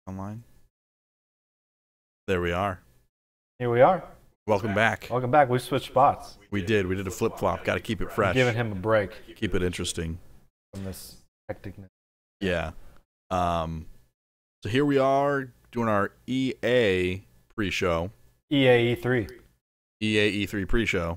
Online. There we are. Here we are. Welcome back. Welcome back. We switched spots. We did. We did a flip flop. Got to keep it fresh. Giving him a break Keep it interesting. from this hecticness. Yeah. So here we are doing our EA pre-show. EA E3. EA E3 pre-show.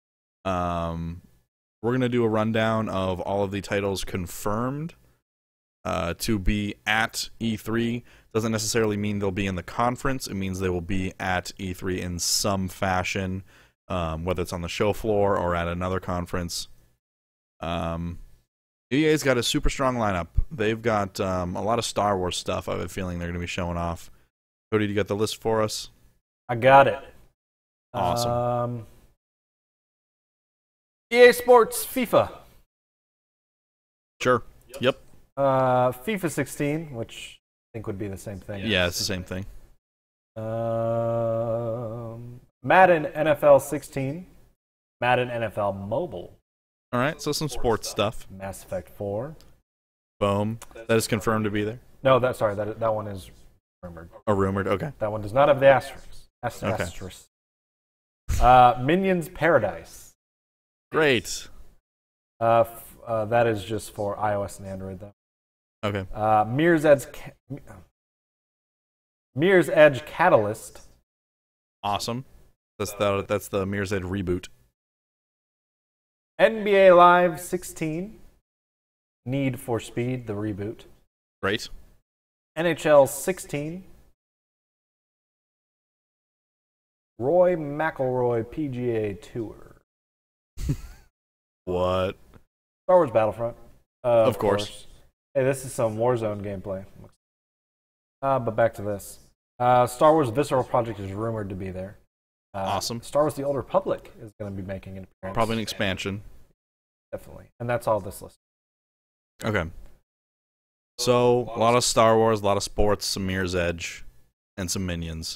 We're gonna do a rundown of all of the titles confirmed to be at E3. Doesn't necessarily mean they'll be in the conference. It means they will be at E3 in some fashion, whether it's on the show floor or at another conference. EA's got a super strong lineup. They've got a lot of Star Wars stuff. I have a feeling they're going to be showing off. Cody, you got the list for us? I got it. Awesome. EA Sports FIFA. Sure. Yep. FIFA 16, which I think would be the same thing. Yeah, it's the same thing. Madden NFL 16. Madden NFL Mobile. All right, so some sports stuff. Mass Effect 4. Boom. That is confirmed to be there. No, that one is rumored. Oh, rumored. Okay. That one does not have the asterisk. Okay. Asterisk. Minions Paradise. Great. That is just for iOS and Android, though. Okay. Mirror's Edge Catalyst. Awesome. That's the Mirror's Edge reboot. NBA Live 16. Need for Speed, the reboot. Great. NHL 16. Roy McIlroy PGA Tour. What? Star Wars Battlefront. Of course. Hey, this is some Warzone gameplay. But back to this. Star Wars Visceral Project is rumored to be there. Awesome. Star Wars The Old Republic is going to be making an appearance. Probably an expansion. Definitely. And that's all this list. Okay. So, a lot of Star Wars, a lot of sports, some Mirror's Edge, and some Minions.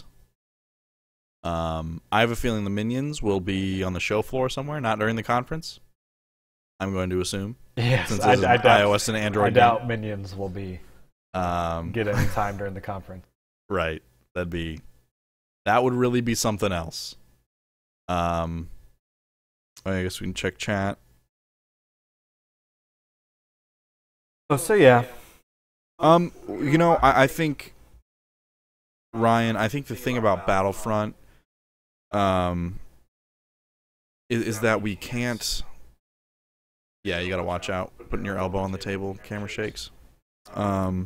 I have a feeling the Minions will be on the show floor somewhere, not during the conference. I'm going to assume. Yes, since I it's an doubt, iOS and Android I doubt Minions will be get any time during the conference. Right. That would really be something else. I guess we can check chat. So yeah. I think Ryan, I think the thing about Battlefront is that we can't. Yeah, you gotta watch out. Putting your elbow on the table, camera shakes. The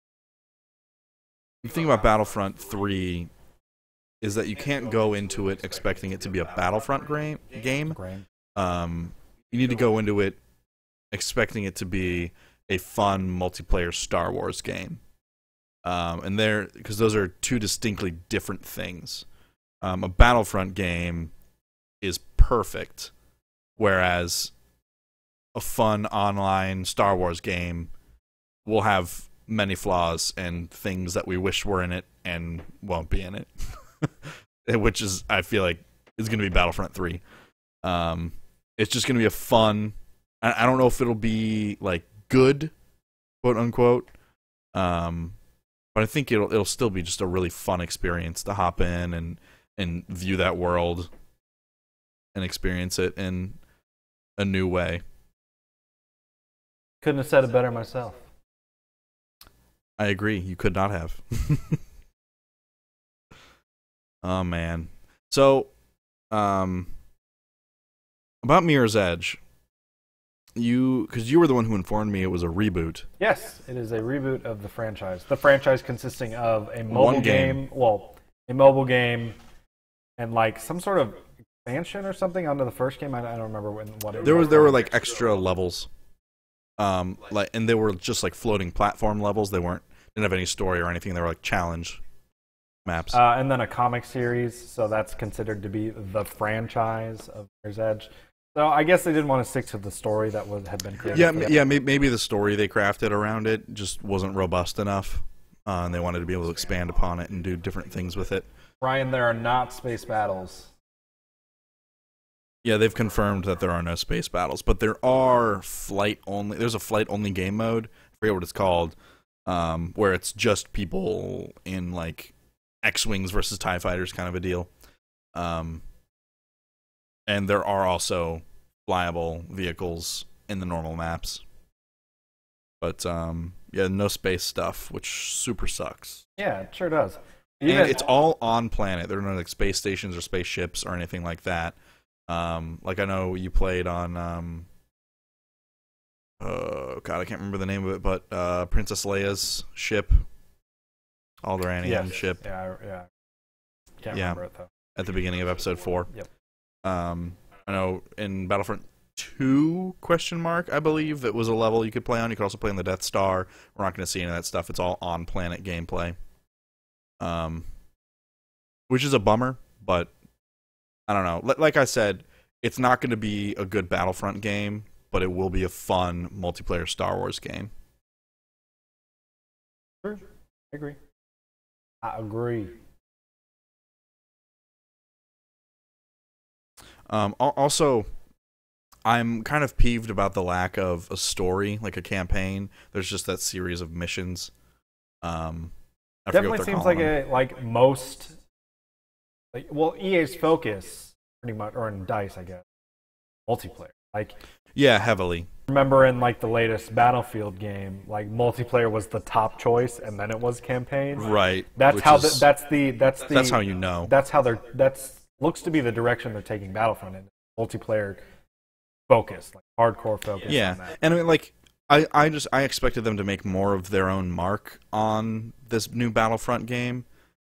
thing about Battlefront 3 is that you can't go into it expecting it to be a Battlefront game. You need to go into it expecting it to be a fun multiplayer Star Wars game. Because those are two distinctly different things. A Battlefront game is perfect, whereas a fun online Star Wars game will have many flaws and things that we wish were in it and won't be in it. Which is, I feel like, is going to be Battlefront 3. It's just going to be a fun. I don't know if it'll be like good, quote unquote. But I think it'll still be just a really fun experience to hop in and view that world and experience it in a new way. Couldn't have said it better myself. I agree. You could not have. Oh, man. So, about Mirror's Edge, because you were the one who informed me it was a reboot. Yes, it is a reboot of the franchise. The franchise consisting of a mobile game. Well, a mobile game and like some sort of expansion or something onto the first game. I don't remember what it was. There were like extra levels. And they were just like floating platform levels. Didn't have any story or anything. They were like challenge maps. And then a comic series, so that's considered to be the franchise of Mirror's Edge. So I guess they didn't want to stick to the story that had been created. Yeah. Maybe the story they crafted around it just wasn't robust enough, and they wanted to be able to expand upon it and do different things with it. Ryan, there are not space battles. Yeah, they've confirmed that there are no space battles, but there are flight only. There's a flight only game mode. I forget what it's called. where it's just people in like X-wings versus TIE fighters kind of a deal. And there are also flyable vehicles in the normal maps. But yeah, no space stuff, which super sucks. Yeah, it sure does. And it's all on planet. There are no like space stations or spaceships or anything like that. Like I know you played on oh god, I can't remember the name of it, but Princess Leia's ship, Alderaanian ship. Yeah. Can't remember it though. At the beginning of episode 4. Yep. I know in Battlefront 2 ? I believe it was a level you could play on. You could also play on the Death Star. We're not going to see any of that stuff. It's all on planet gameplay. Which is a bummer, but I don't know. Like I said, it's not going to be a good Battlefront game, but it will be a fun multiplayer Star Wars game. Sure. I agree. Also, I'm kind of peeved about the lack of a story, like a campaign. There's just that series of missions. Definitely seems like most. Well, EA's focus pretty much, or in DICE, I guess, multiplayer. Like, yeah, heavily. Remember in like the latest Battlefield game, like multiplayer was the top choice, and then it was campaign. Right. That's how. That's how you know. That's how they're. Looks to be the direction they're taking Battlefront in. Multiplayer focus, like hardcore focus. Yeah, on that. and I mean, like, I expected them to make more of their own mark on this new Battlefront game,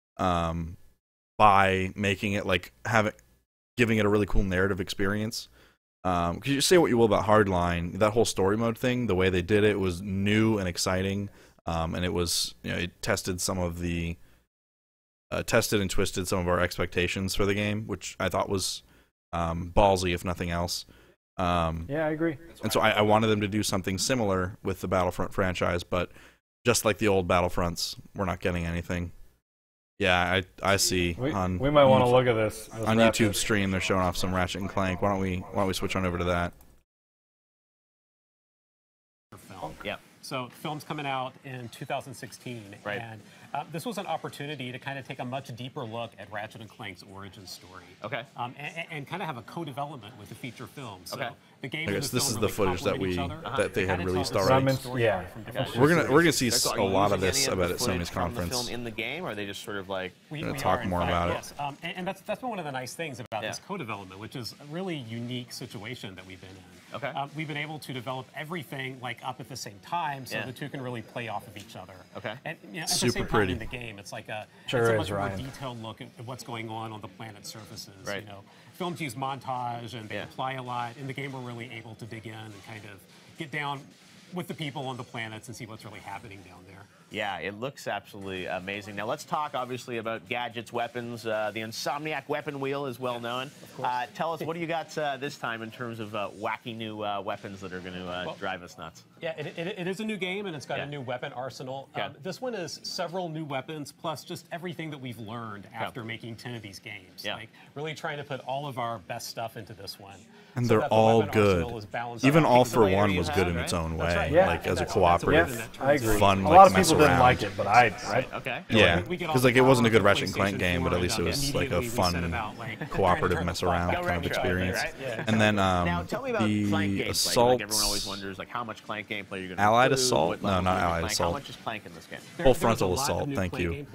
by making it like giving it a really cool narrative experience. Because you say what you will about Hardline, that whole story mode thing, the way they did it was new and exciting, and it was, it tested some of the tested and twisted some of our expectations for the game, which I thought was ballsy, if nothing else. Yeah, I agree. And so I wanted them to do something similar with the Battlefront franchise, but just like the old Battlefronts, we're not getting anything. Yeah, I see. We might want to look at this on YouTube stream. They're showing off some Ratchet and Clank. Why don't we switch on over to that? Yeah. So film's coming out in 2016, right. And this was an opportunity to kind of take a much deeper look at Ratchet and Clank's origin story. Okay. And kind of have a co-development with the feature film. So okay. The game I guess and the this is really the footage that they had released already. Yeah. Okay. We're gonna see a lot of this about at Sony's conference. The film in the game, or are they just sort of like we talk more about it? Yes. And that's been one of the nice things about this co-development, which is a really unique situation that we've been in. Okay. We've been able to develop everything like up at the same time, so the two can really play off of each other. Okay. And at super the same pretty. time in the game, it's like it's a much more Ryan. detailed look at what's going on the planet's surfaces. Right. Films use montage and they apply a lot. In the game, we're really able to dig in and kind of get down with the people on the planets and see what's really happening down there. Yeah, it looks absolutely amazing. Now let's talk, obviously, about gadgets, weapons. The Insomniac weapon wheel is well known. Tell us, what do you got this time in terms of wacky new weapons that are going to drive us nuts? Yeah, it is a new game, and it's got a new weapon arsenal. This one is several new weapons, plus just everything that we've learned after making 10 of these games. Like, really trying to put all of our best stuff into this one. And they're all good. Even All for One was good in its own way. Right. Yeah. Like, as a cooperative, I agree. fun, a lot of mess people didn't around. like it, but I Okay. Yeah, because like it wasn't a good Ratchet and Clank game, but at least it was like a fun, cooperative mess around kind of experience. And then now tell me about Clank the gameplay. Assault, Like everyone always wonders, like how much Clank gameplay you're going to Allied Assault? No, not Allied Clank. Assault. How much is Clank in this game? Full Frontal Assault. Thank you.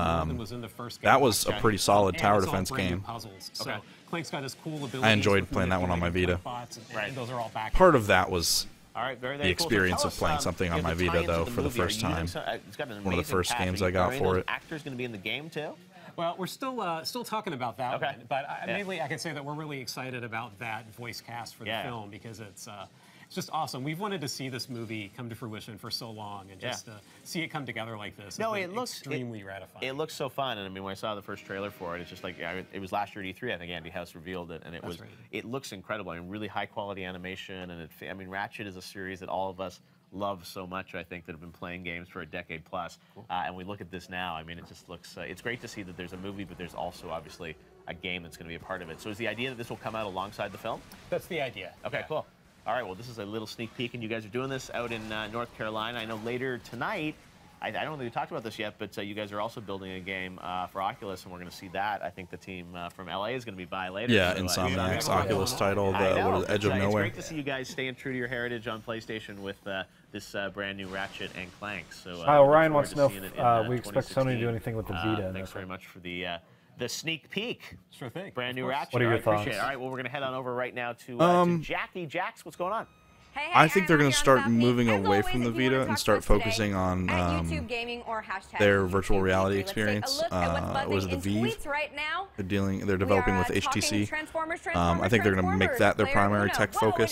That was a pretty solid tower defense game. So Clank's got his cool abilities. I enjoyed playing that one on my Vita. And those are all back. Part of that was All right, very, the very cool. experience So of playing something on my Vita, though, for the first time. It's got an One of the first amazing games I got casting. for Are it. Actors going to be in the game too? Well, we're still talking about that one, but Yeah. mainly I can say that we're really excited about that voice cast for the film because it's just awesome. We've wanted to see this movie come to fruition for so long, and just see it come together like this. No, has it been looks extremely gratifying. It looks so fun, and I mean, when I saw the first trailer for it, it's just like it was last year at E3. I think Andy House revealed it, and it was it looks incredible. I mean, really high quality animation, and I mean, Ratchet is a series that all of us love so much. I think that have been playing games for a decade plus, and we look at this now. I mean, it just looks. It's great to see that there's a movie, but there's also obviously a game that's going to be a part of it. So is the idea that this will come out alongside the film? That's the idea. Okay, cool. All right, well, this is a little sneak peek, and you guys are doing this out in North Carolina. I know later tonight I don't think we talked about this yet, but you guys are also building a game for Oculus, and we're going to see that. I think the team from LA is going to be by later. Yeah, so, Insomniac's Oculus title, what is it, Edge of Nowhere. It's great to see you guys staying true to your heritage on PlayStation with this brand new Ratchet and Clank. So Ryan wants to know if we expect Sony to do anything with the Vita. Thanks very much for the sneak peek. Sure thing. Brand new Ratchet. What are your thoughts? Appreciate it. All right, well, we're going to head on over right now to Jackie. Jax, what's going on? Hey, I think they're going to start moving As away always, from the if you wanna Vita and talk start to us focusing on at YouTube Gaming or their YouTube virtual reality Let's take a experience. look at what's buzzing Was it the in Vive? tweets right now. They're developing with HTC. I think they're going to make that their primary tech focus.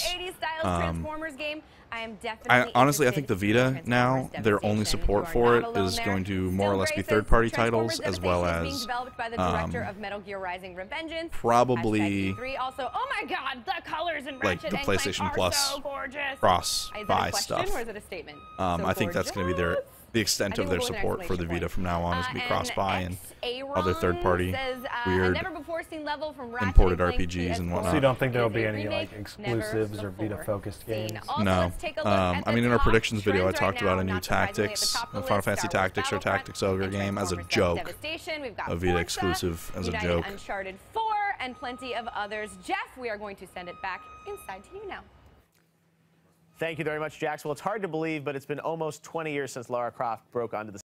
Honestly, I think the Vita now, their only support for it is going to more or less be third-party titles, as well as probably like the PlayStation Plus cross-buy stuff. I think that's going to be the extent of their support for the Vita from now on is going to be cross-buy and other third-party weird imported RPGs and whatnot. So you don't think there will be any like exclusives or Vita-focused games? No. I mean, in our predictions video, I talked about a new Tactics, Final Fantasy Tactics or Tactics Ogre game as a joke. A Vita exclusive as a joke. Uncharted 4 and plenty of others. Jeff, we are going to send it back inside to you now. Thank you very much, Jax. Well, it's hard to believe, but it's been almost 20 years since Lara Croft broke onto the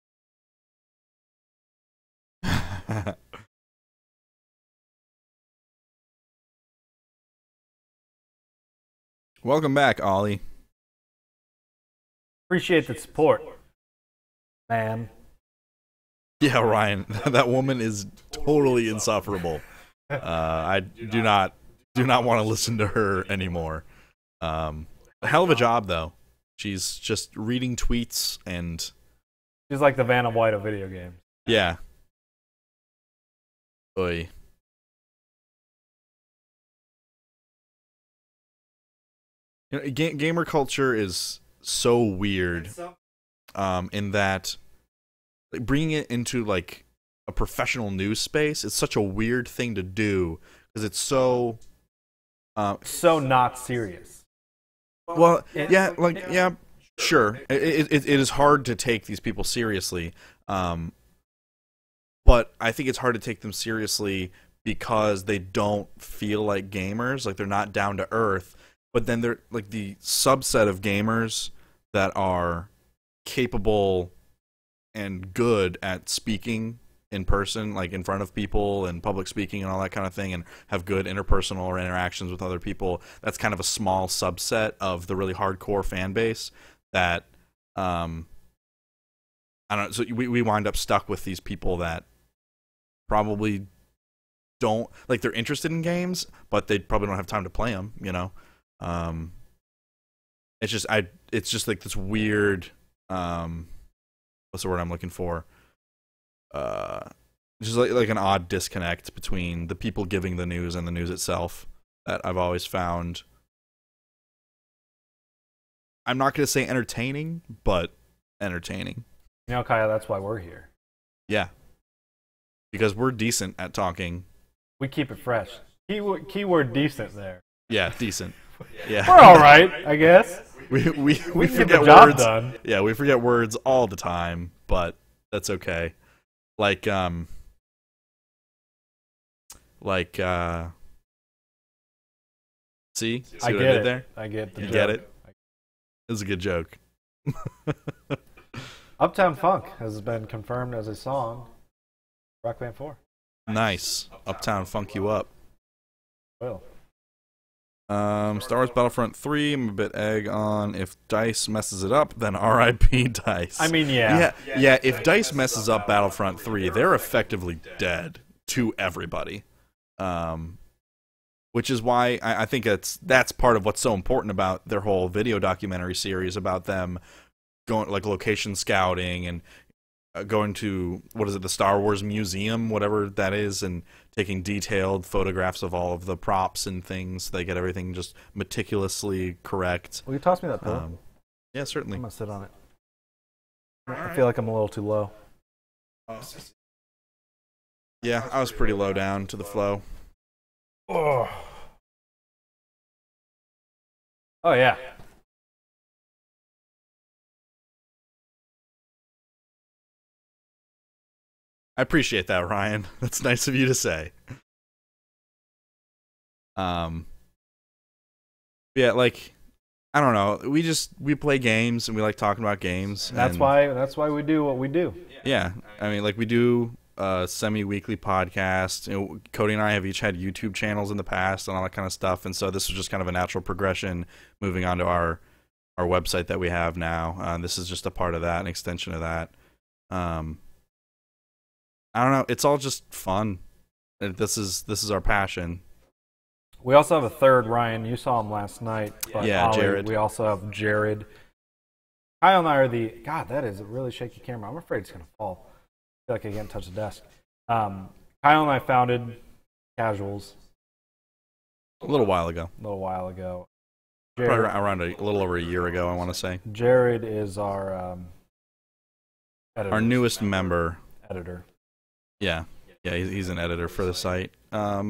Welcome back, Ollie. Appreciate the support, man. Yeah, Ryan, that woman is totally insufferable. I do not want to listen to her anymore. A hell of a job, though. She's just reading tweets and... She's like the Vanna White of video games. Yeah. Oy. You know, gamer culture is so weird in that like, bringing it into like a professional news space is such a weird thing to do because it's so... so not serious. Well, yeah, like, yeah, sure. It is hard to take these people seriously, but I think it's hard to take them seriously because they don't feel like gamers, like they're not down to earth. But then they're like the subset of gamers that are capable and good at speaking in person, like in front of people and public speaking and all that kind of thing, and have good interpersonal or interactions with other people. That's kind of a small subset of the really hardcore fan base that I don't know. So we wind up stuck with these people that probably don't like, they're interested in games, but they probably don't have time to play them, you know. It's just like this weird what's the word I'm looking for? Just like an odd disconnect between the people giving the news and the news itself that I've always found. I'm not going to say entertaining, but entertaining. You know, Kaya, that's why we're here. Yeah. Because we're decent at talking. We keep it fresh. Keyword decent there. Yeah, decent. Yeah. We're all right, I guess. We forget get words. words. Yeah, we forget words all the time, but that's okay. Like see what I did there? I get the you joke. Get it? It was a good joke. Uptown Funk has been confirmed as a song. Rock Band 4. Nice. Uptown Funk you up. Well. Star Wars Battlefront 3, I'm a bit egg on. If DICE messes it up, then RIP DICE. I mean, yeah. Yeah, if DICE messes up Battlefront 3, they're effectively dead to everybody. Which is why I think that's part of what's so important about their whole video documentary series about them going, like, location scouting and going to, what is it, the Star Wars Museum, whatever that is, and taking detailed photographs of all of the props and things. They get everything just meticulously correct. Will you toss me that pillow? Yeah, certainly. I'm going to sit on it. I feel like I'm a little too low. Yeah, I was pretty low down to the flow. Oh yeah. I appreciate that, Ryan. That's nice of you to say. Yeah, like, I don't know. We play games and we like talking about games. That's why we do what we do. Yeah, I mean, like we do a semi-weekly podcast. You know, Cody and I have each had YouTube channels in the past and all that kind of stuff, and so this was just kind of a natural progression moving on to our website that we have now. This is just a part of that, an extension of that. I don't know. It's all just fun. This is our passion. We also have a third, Ryan. You saw him last night. But yeah, Ollie, Jared. We also have Jared. Kyle and I are the... God, that is a really shaky camera. I'm afraid it's going to fall. I feel like I can't touch the desk. Kyle and I founded Casuals. A little while ago. Jared, Probably around a little over a year ago, I want to say. Jared is our editor. Our newest member. Editor. Yeah, he's an editor for the site. Yeah,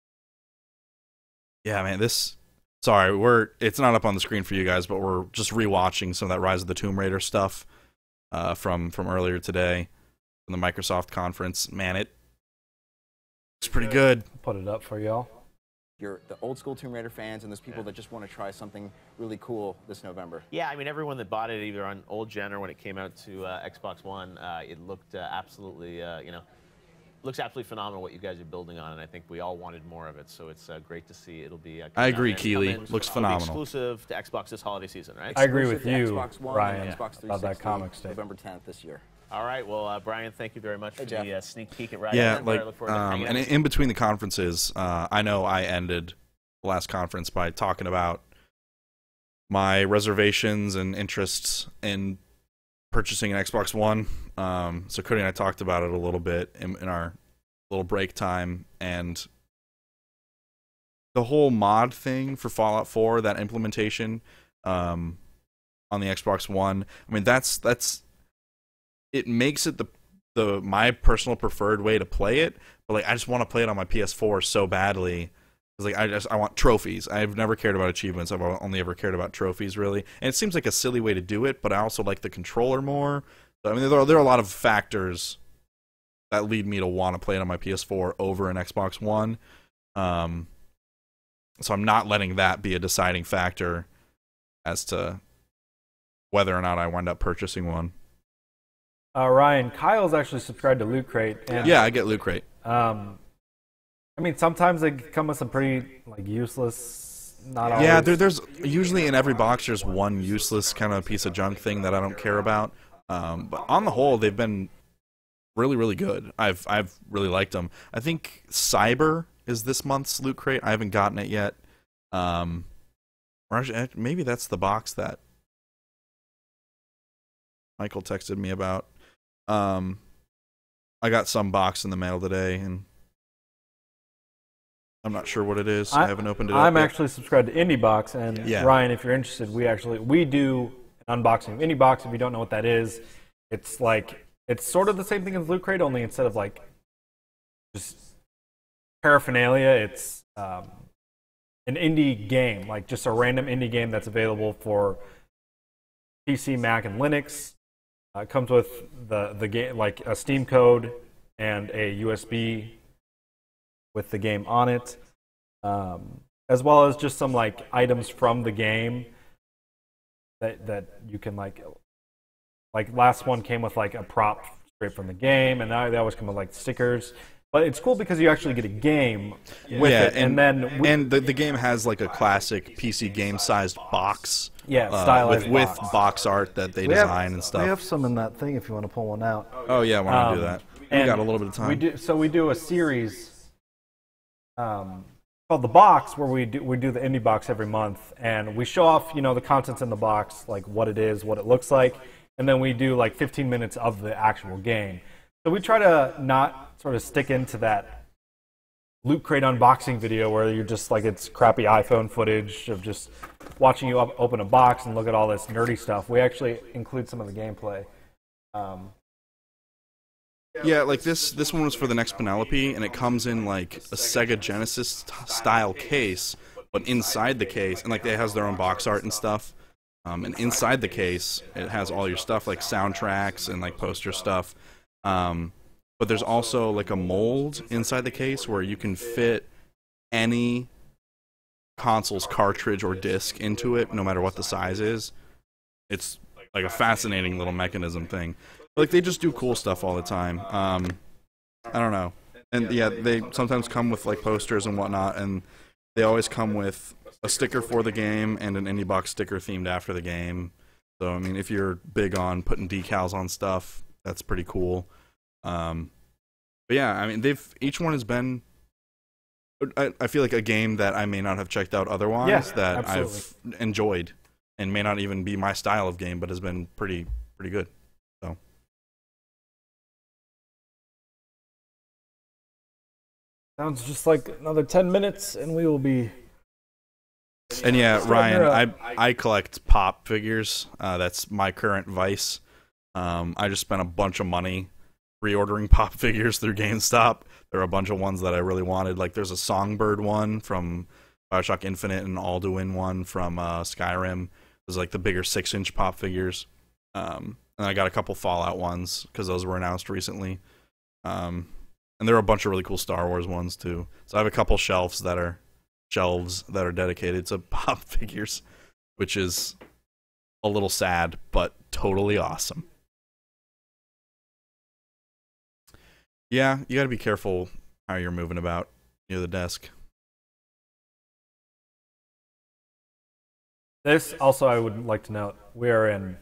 man, sorry, it's not up on the screen for you guys, but we're just rewatching some of that Rise of the Tomb Raider stuff from earlier today from the Microsoft conference. Man, it's pretty good. I'll put it up for y'all. You're the old school Tomb Raider fans and those people that just want to try something really cool this November. Yeah, I mean, everyone that bought it either on old gen or when it came out to Xbox One, it looked absolutely, looks absolutely phenomenal what you guys are building on, and I think we all wanted more of it, so it's great to see. It'll be. I agree, Keely. Looks phenomenal. Exclusive to Xbox this holiday season, right? I agree with you, Xbox One Ryan, and Xbox 360, about that comic state. November 10th this year. All right, well, Brian, thank you very much for the sneak peek at Rise. Yeah, I look forward to hanging out. and in between the conferences, I know I ended the last conference by talking about my reservations and interests in purchasing an Xbox One. So Cody and I talked about it a little bit in our little break time, and the whole mod thing for Fallout 4, that implementation on the Xbox One. I mean, that's it makes it the my personal preferred way to play it, but like I just want to play it on my PS4 so badly. Like I want trophies. I've never cared about achievements. I've only ever cared about trophies, really. And it seems like a silly way to do it, but I also like the controller more. So, I mean, there are a lot of factors that lead me to want to play it on my PS4 over an Xbox One. So I'm not letting that be a deciding factor as to whether or not I wind up purchasing one. Ryan, Kyle's actually subscribed to Loot Crate. And, yeah, I get Loot Crate. I mean, sometimes they come with some pretty useless. Not always. Yeah, there's usually in every box there's one useless kind of piece of junk thing that I don't care about. But on the whole, they've been really, really good. I've really liked them. I think Cyber is this month's Loot Crate. I haven't gotten it yet. Or actually, maybe that's the box that Michael texted me about. I got some box in the mail today, and I'm not sure what it is. I haven't opened it up. I'm yet. actually subscribed to IndieBox, and yeah. Ryan, if you're interested, we do an unboxing of IndieBox. If you don't know what that is, it's sort of the same thing as Loot Crate, only instead of just paraphernalia, it's an indie game, like just a random indie game that's available for PC, Mac, and Linux. It comes with the game, like a Steam code and a USB with the game on it, as well as just some items from the game that you can like last one came with a prop straight from the game, and now they always come with stickers. But it's cool because you actually get a game with it, and then the game has a classic PC game-sized box. Yeah, stylized with box art that they design and stuff. We have some in that thing if you want to pull one out. Oh yeah, why don't we do that? We got a little bit of time. We do a series called The Box, where we do the indie box every month, and we show off the contents in the box, like what it is, what it looks like, and then we do 15 minutes of the actual game. So we try to not sort of stick into that Loot Crate unboxing video where you're just it's crappy iPhone footage of just watching you open a box and look at all this nerdy stuff. We actually include some of the gameplay. Yeah, this one was for the next Penelope, and it comes in a Sega Genesis style case, but inside the case, and it has their own box art and stuff. And inside the case, it has all your stuff like soundtracks and poster stuff. but there's also like a mold inside the case where you can fit any console's cartridge or disc into it, no matter what the size is. It's like a fascinating little mechanism thing. Like, they just do cool stuff all the time. I don't know. And yeah, they sometimes come with like posters and whatnot, and they always come with a sticker for the game and an indie box sticker themed after the game. So I mean, if you're big on putting decals on stuff, that's pretty cool. But yeah, I mean, each one has been, I feel like, a game that I may not have checked out otherwise, that absolutely. I've enjoyed, and may not even be my style of game, but has been pretty good. So. Sounds just like another 10 minutes, and we will be. And yeah, Ryan, I collect pop figures. That's my current vice. I just spent a bunch of money reordering pop figures through GameStop. There are a bunch of ones that I really wanted. Like, there's a Songbird one from Bioshock Infinite and an Alduin one from Skyrim. There's like the bigger 6-inch pop figures. And I got a couple Fallout ones because those were announced recently. And there are a bunch of really cool Star Wars ones too. So I have a couple shelves that are dedicated to pop figures, which is a little sad, but totally awesome. Yeah, you gotta be careful how you're moving about near the desk. This also, I would like to note, we're in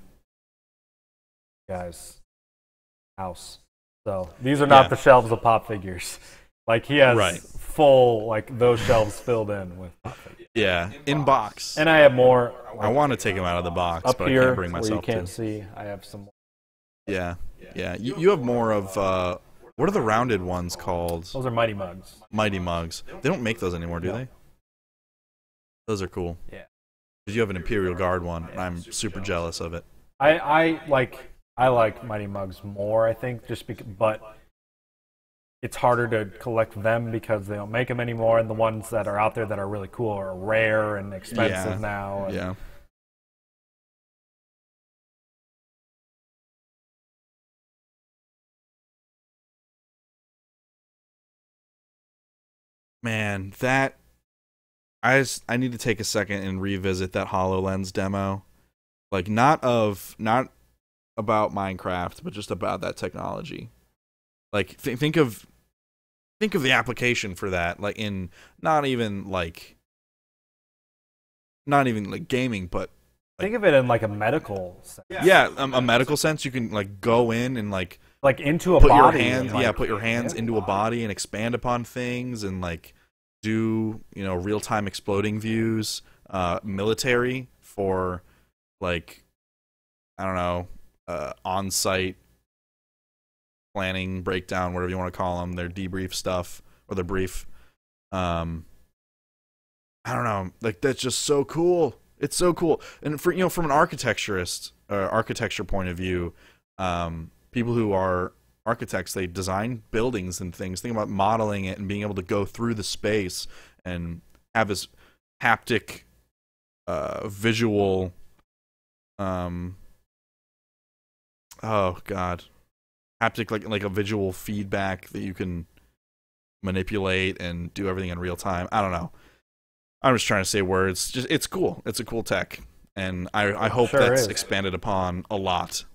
guys' house. So these are not the shelves of pop figures. Like, he has full, like, those shelves filled in with pop figures. Yeah, in box. And I have more. Like, I want to take them out of the box, up but here, I can't bring myself where you can't see. I have some more. Yeah. You have more of, what are the rounded ones called? Those are Mighty Mugs. Mighty Mugs. They don't make those anymore, do they? Those are cool. Yeah. Because you have an Imperial Guard one, and I'm super jealous of it. I like Mighty Mugs more, I think, but it's harder to collect them because they don't make them anymore, and the ones that are out there that are really cool are rare and expensive now. And yeah. Man, I need to take a second and revisit that HoloLens demo. Like, not about Minecraft, but just about that technology. Like, think of the application for that, like, in not even like gaming, but think of it in like a medical sense. Yeah, a medical sense. You can like go in and like into a body. Put your hands into a body and expand upon things, and like do real-time exploding views, military for like, I don't know, on-site planning, breakdown, whatever you want to call them, their debrief stuff or their brief. I don't know, like, that's just so cool. It's so cool. And for from an architecture point of view, people who are architects, they design buildings and things. Think about modeling it and being able to go through the space and have this haptic, visual. Oh God, haptic, like a visual feedback that you can manipulate and do everything in real time. I don't know. I'm just trying to say words. Just, it's cool. It's a cool tech, and I hope that's expanded upon a lot.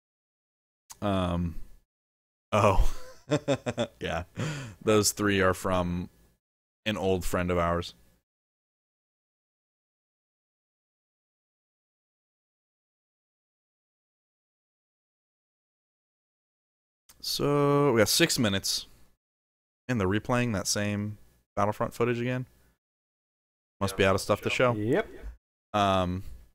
Oh, yeah. Those three are from an old friend of ours. So we got 6 minutes, and they're replaying that same Battlefront footage again. Must be out of stuff to show. Yep. But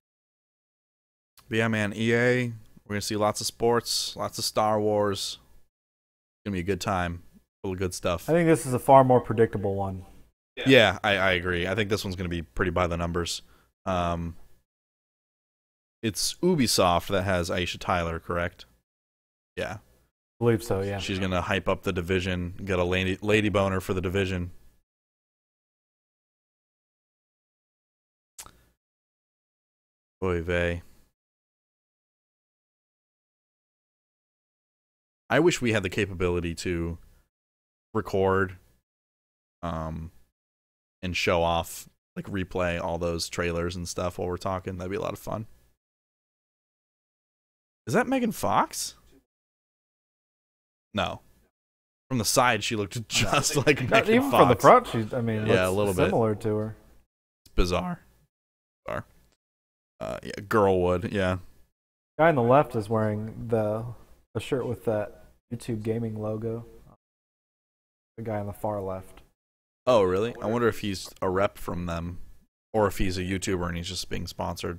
yeah, man, EA, we're gonna see lots of sports, lots of Star Wars. It's gonna be a good time, full of good stuff. I think this is a far more predictable one. Yeah, I agree. I think this one's gonna be pretty by the numbers. It's Ubisoft that has Aisha Tyler, correct? Yeah. I believe so, yeah. She's gonna hype up the Division, get a lady boner for the Division. Oy vey. I wish we had the capability to record and show off, like replay all those trailers and stuff while we're talking. That'd be a lot of fun. Is that Megan Fox? No. From the side, she looked just like Megan even Fox. from the front, she's, I mean, yeah, a little bit similar to her. It's bizarre. Yeah, Girlwood, yeah. Guy on the left is wearing a shirt with that YouTube gaming logo. The guy on the far left. Oh, really? I wonder if he's a rep from them, or if he's a YouTuber and he's just being sponsored.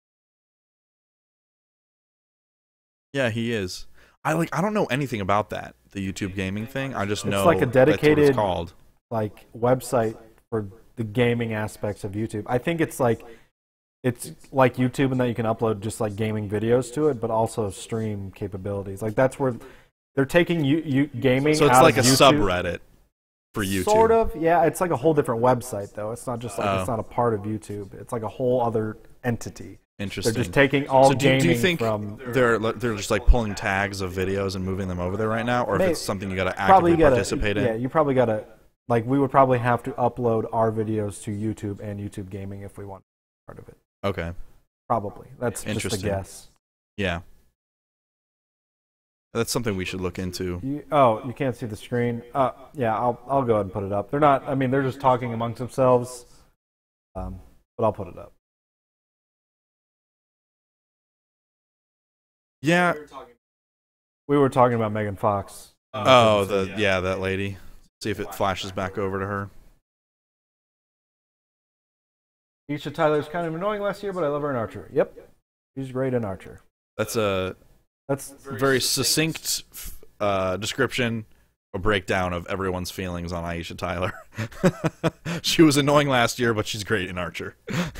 Yeah, he is. I don't know anything about that, the YouTube gaming thing. I just know it's like a dedicated that's what it's called. Like website for the gaming aspects of YouTube. I think it's like YouTube in that you can upload just like gaming videos to it, but also stream capabilities. Like that's where they're taking gaming. So it's out like a of YouTube. subreddit for YouTube. Sort of, yeah. It's like a whole different website though. It's not just like it's not a part of YouTube. It's like a whole other entity. Interesting. They're just taking all gaming do you think from. They're just like pulling tags of videos and moving them over there right now, or if it's something you got to actively participate in? Yeah, you probably got to. Like we would probably have to upload our videos to YouTube and YouTube Gaming if we want part of it. Okay. Probably. That's just a guess. Yeah. That's something we should look into. You can't see the screen. Yeah, I'll go ahead and put it up. They're not. I mean, they're just talking amongst themselves. But I'll put it up. Yeah. We were talking about Megan Fox. That lady. See if it flashes back over to her. Aisha Tyler's kind of annoying last year, but I love her in Archer. Yep, she's great in Archer. That's a very succinct description, a breakdown of everyone's feelings on Aisha Tyler. She was annoying last year, but she's great in Archer.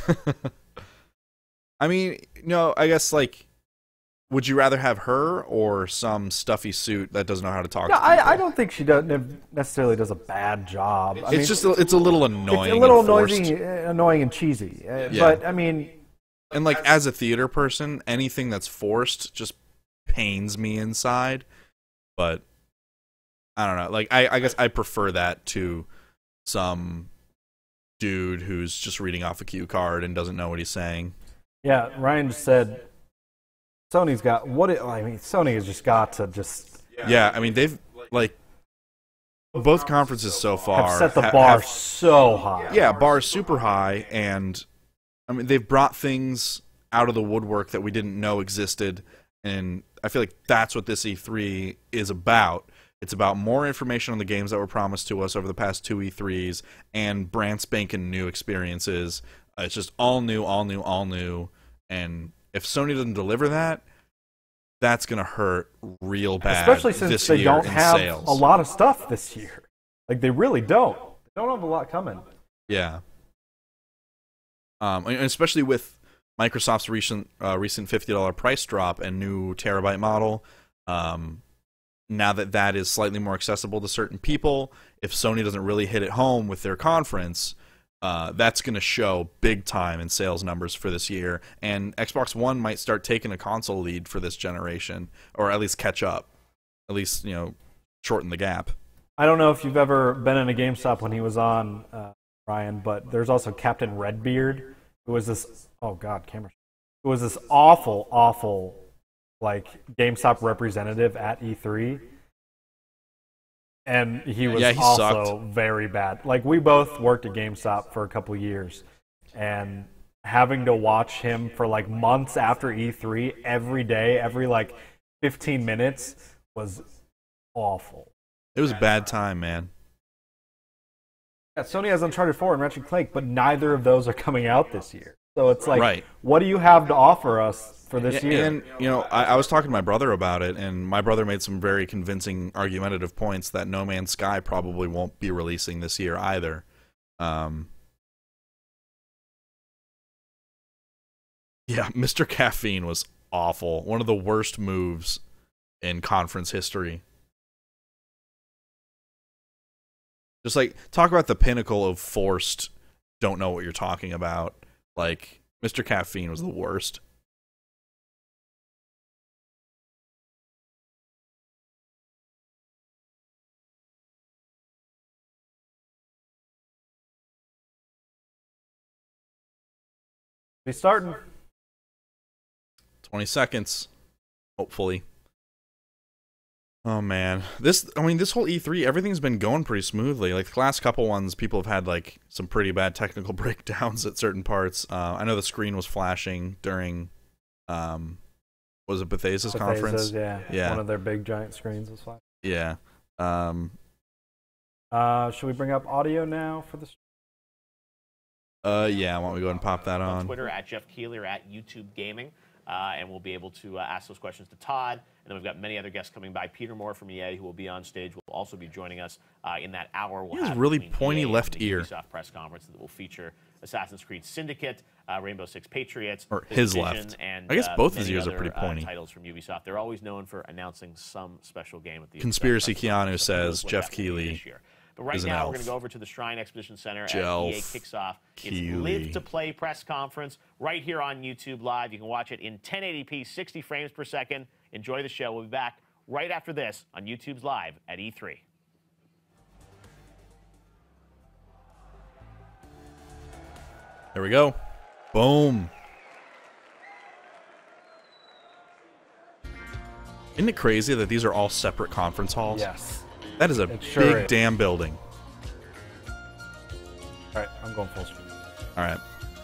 I mean, no, I guess like. Would you rather have her or some stuffy suit that doesn't know how to talk to people? I don't think she necessarily does a bad job. It's a little annoying. It's a little annoying and cheesy. Yeah. But I mean, and like as a theater person, anything that's forced just pains me inside. But I don't know. Like I guess I prefer that to some dude who's just reading off a cue card and doesn't know what he's saying. Yeah, Ryan just said. Sony's got Sony has just got to just. Yeah, I mean they've like both conferences so far have set the bar so high. Yeah, bar super high, and I mean they've brought things out of the woodwork that we didn't know existed, and I feel like that's what this E3 is about. It's about more information on the games that were promised to us over the past 2 E3s and brand spanking new experiences. It's just all new, and if Sony doesn't deliver that, that's going to hurt real bad. Especially since they don't have sales. A lot of stuff this year. Like, they really don't. They don't have a lot coming. Yeah. And especially with Microsoft's recent $50 price drop and new terabyte model, now that is slightly more accessible to certain people, if Sony doesn't really hit it home with their conference, that's going to show big time in sales numbers for this year, and Xbox One might start taking a console lead for this generation, or at least catch up, at least shorten the gap. I don't know if you've ever been in a GameStop when he was on, Ryan, but there's also Captain Redbeard, who was this who was this awful like GameStop representative at E3. And he was also sucked. very bad. Like, we both worked at GameStop for a couple years, and having to watch him for like months after E3 every day, every like 15 minutes was awful. It was a bad time, man. Yeah, Sony has Uncharted 4 and Ratchet & Clank, but neither of those are coming out this year. So it's like, What do you have to offer us for this year? And, I was talking to my brother about it, and my brother made some very convincing argumentative points that No Man's Sky probably won't be releasing this year either. Yeah, Mr. Caffeine was awful. One of the worst moves in conference history. Just like, talk about the pinnacle of forced, don't know what you're talking about. Like, Mr. Caffeine was the worst. Be starting. 20 seconds, hopefully. Oh man, I mean, this whole E3, everything's been going pretty smoothly. Like the last couple ones, people have had like some pretty bad technical breakdowns at certain parts. I know the screen was flashing during, was it Bethesda's conference? Yeah. One of their big giant screens was flashing. Yeah. Should we bring up audio now for the? Yeah. Why don't we go ahead and pop that on? Twitter at Jeff Keighley or at YouTube Gaming. And we'll be able to ask those questions to Todd. And then we've got many other guests coming by. Peter Moore from EA, who will be on stage, will also be joining us in that hour. He has really pointy left ear. Ubisoft press conference that will feature Assassin's Creed Syndicate, Rainbow Six Patriots, or his left. And, I guess both his ears other, are pretty pointy. Titles from Ubisoft. They're always known for announcing some special game at the Conspiracy Keanu says Jeff Keighley. But right now, we're going to go over to the Shrine Exposition Center as EA kicks off its Live to Play press conference right here on YouTube Live. You can watch it in 1080p, 60 frames per second. Enjoy the show. We'll be back right after this on YouTube's Live at E3. There we go. Boom. Isn't it crazy that these are all separate conference halls? Yes. That is a big damn building. All right, I'm going full screen. All right.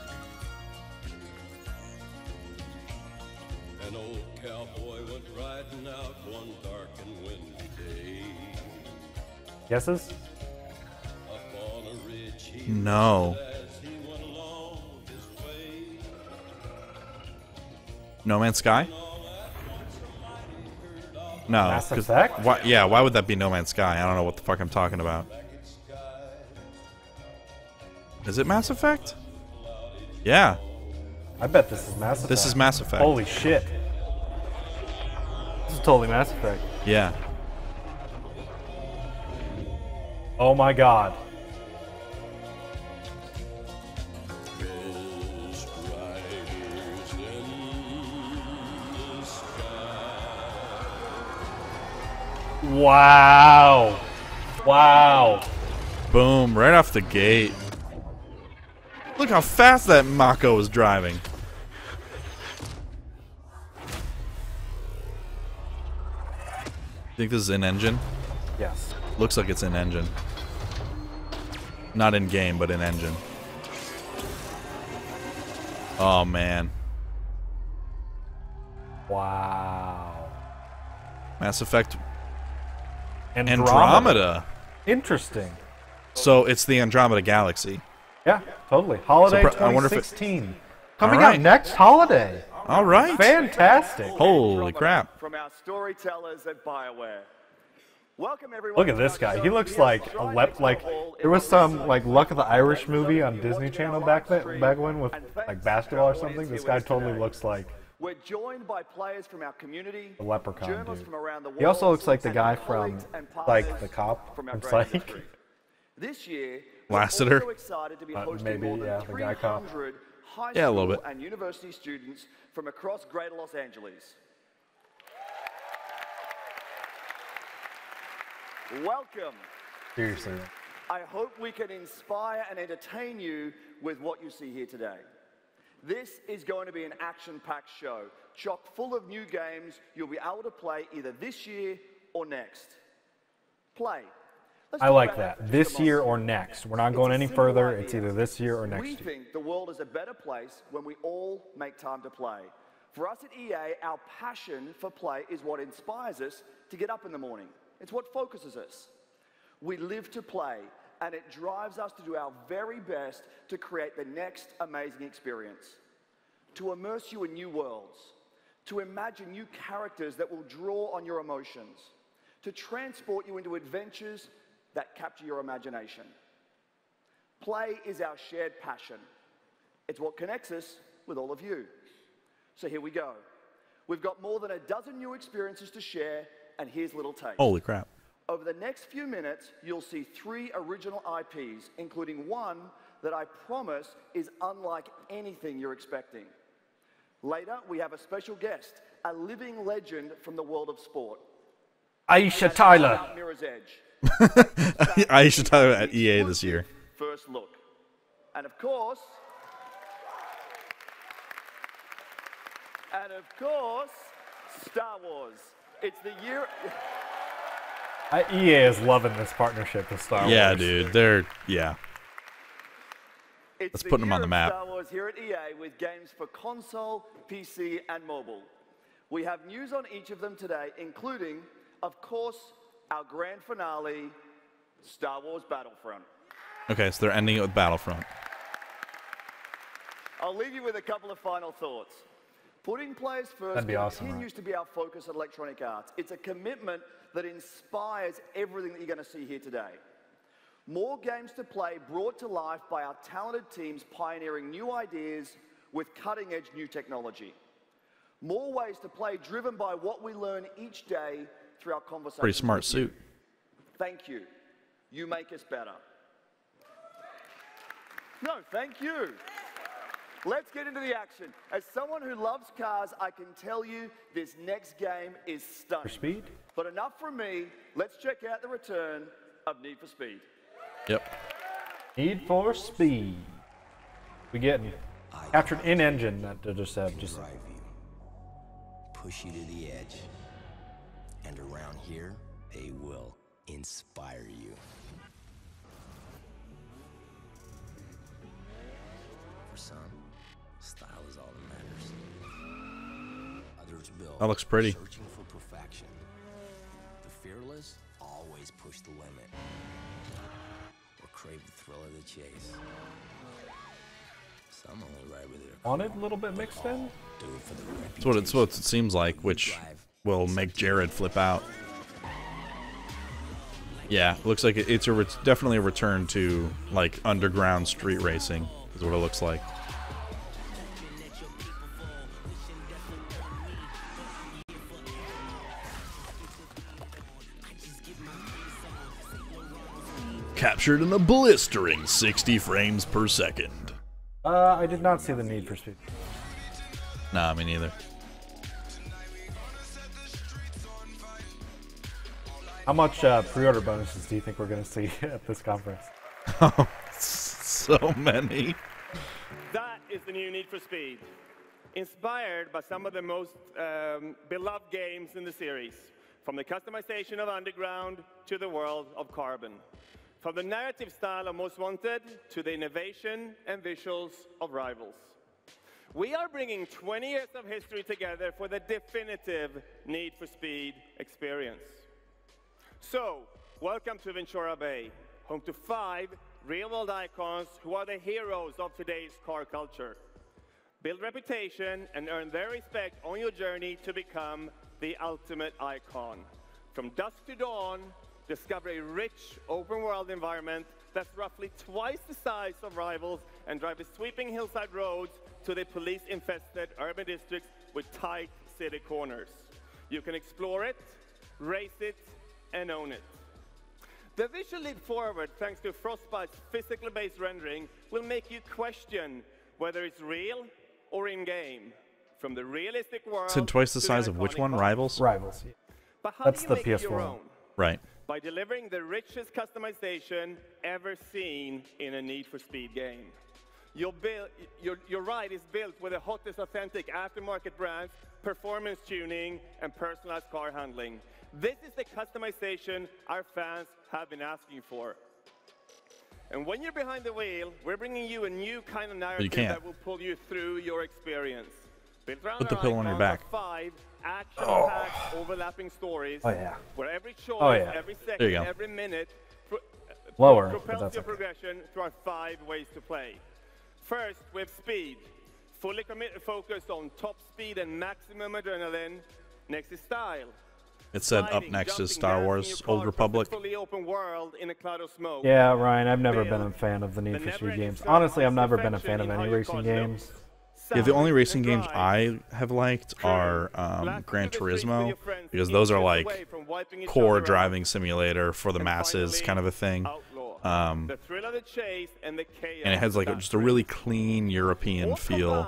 An old cowboy went riding out one dark and windy day. Guesses? Up on a ridge he No. as he went along his way. No Man's Sky? No. Mass Effect? Why would that be No Man's Sky? I don't know what the fuck I'm talking about. Is it Mass Effect? Yeah. I bet this is Mass Effect. This is Mass Effect. Holy shit. This is totally Mass Effect. Yeah. Oh my god. Wow. Wow. Boom, right off the gate. Look how fast that Mako is driving. Think this is in-engine? Yes. Looks like it's in-engine. Not in-game, but in-engine. Oh, man. Wow. Mass Effect Andromeda. Interesting. So it's the Andromeda Galaxy. Yeah, totally. Holiday So I wonder if 2016. Coming All right. out next holiday. All right. Fantastic. Holy crap. From our storytellers at BioWare. Welcome everyone. Look at this guy. He looks like a there was some like Luck of the Irish movie on Disney Channel back when with like basketball or something. This guy totally looks like We're joined by players from our community, a leprechaun journalists dude. from around the world. He also looks like the and guy from colleagues and like partners the cop from our from great Psych. industry. This year, Lassiter. we're also excited to be hosting maybe, more than yeah, the guy cop. 300 high Yeah, a little school bit. and university students from across Greater Los Angeles. Welcome. Seriously. I hope we can inspire and entertain you with what you see here today. This is going to be an action-packed show, chock full of new games you'll be able to play either this year or next. Play. Let's I talk like about that. This year or next. We're not going any simple further. idea. It's either this year or next We year. think the world is a better place when we all make time to play. For us at EA, our passion for play is what inspires us to get up in the morning. It's what focuses us. We live to play, and it drives us to do our very best to create the next amazing experience, to immerse you in new worlds, to imagine new characters that will draw on your emotions, to transport you into adventures that capture your imagination. Play is our shared passion. It's what connects us with all of you. So here we go. We've got more than a dozen new experiences to share, and here's a little taste. Holy crap. Over the next few minutes, you'll see 3 original IPs, including one that I promise is unlike anything you're expecting. Later, we have a special guest, a living legend from the world of sport. Aisha Tyler. Mirror's Edge. I should tell you at EA this year. First look. And of course, And of course, Star Wars. It's the year. EA is loving this partnership with Star Wars. Yeah, dude. Yeah. It's Let's put them on the map. Star Wars here at EA with games for console, PC, and mobile. We have news on each of them today, including, of course, our grand finale, Star Wars Battlefront. Okay, so they're ending it with Battlefront. I'll leave you with a couple of final thoughts. Putting players first That'd be awesome, continues to be our focus at Electronic Arts. It's a commitment that inspires everything that you're going to see here today. More games to play brought to life by our talented teams pioneering new ideas with cutting-edge new technology. More ways to play driven by what we learn each day through our conversations. Pretty smart suit. Thank you. You make us better. No, thank you. Let's get into the action. As someone who loves cars, I can tell you this next game is stunning. For Speed? But enough from me. Let's check out the return of Need for Speed. Yep. Need for Speed. We getting captured in engine that they just have. Just drive you, push you to the edge, and around here, they will inspire you. For some, style is all that matters. Others build. That looks pretty. Searching for perfection. The fearless always push the limit. Or crave the thrill of the chase. Some only ride with their wanted a little bit mixed in. do it for the reputation. That's what it seems like, which will make Jared flip out. Yeah, looks like it's definitely a return to like underground street racing is what it looks like. Captured in a blistering 60 frames per second. I did not see the Need for Speed. Nah, me neither. How much pre-order bonuses do you think we're going to see at this conference? Oh, so many. That is the new Need for Speed. Inspired by some of the most beloved games in the series. From the customization of Underground to the world of Carbon. From the narrative style of Most Wanted to the innovation and visuals of Rivals. We are bringing 20 years of history together for the definitive Need for Speed experience. So, welcome to Ventura Bay, home to 5 real-world icons who are the heroes of today's car culture. Build reputation and earn their respect on your journey to become the ultimate icon. From dusk to dawn, discover a rich open-world environment that's roughly twice the size of Rivals and drive the sweeping hillside roads to the police-infested urban districts with tight city corners. You can explore it, race it, and own it. The visual leap forward, thanks to Frostbite's physically based rendering, will make you question whether it's real or in-game. From the realistic world. Said twice the size of which one? Rivals? Rivals. But how That's do you the make it your PS4. own? Right. By delivering the richest customization ever seen in a Need for Speed game. Your ride is built with the hottest authentic aftermarket brands, performance tuning, and personalized car handling. This is the customization our fans have been asking for. And when you're behind the wheel, we're bringing you a new kind of narrative that will pull you through your experience. Built around Put the pillow on your back. 5 action-packed overlapping stories. Oh, yeah. Where every choice, every There second, you go. every minute Lower, but propels that's your okay. progression through our 5 ways to play. First, we have speed. Fully focused on top speed and maximum adrenaline. Next is style. It said up next is Star Wars Old Republic. Fully open world in a cloud of smoke. Yeah, Ryan, I've never been a fan of the Need for Speed games. Honestly, I've never been a fan of any racing games. Yeah, the only racing games I have liked are Gran Turismo, because those are like core driving simulator for the masses kind of a thing. The thrill of the chase and the chaos. And it has like just a really clean European feel.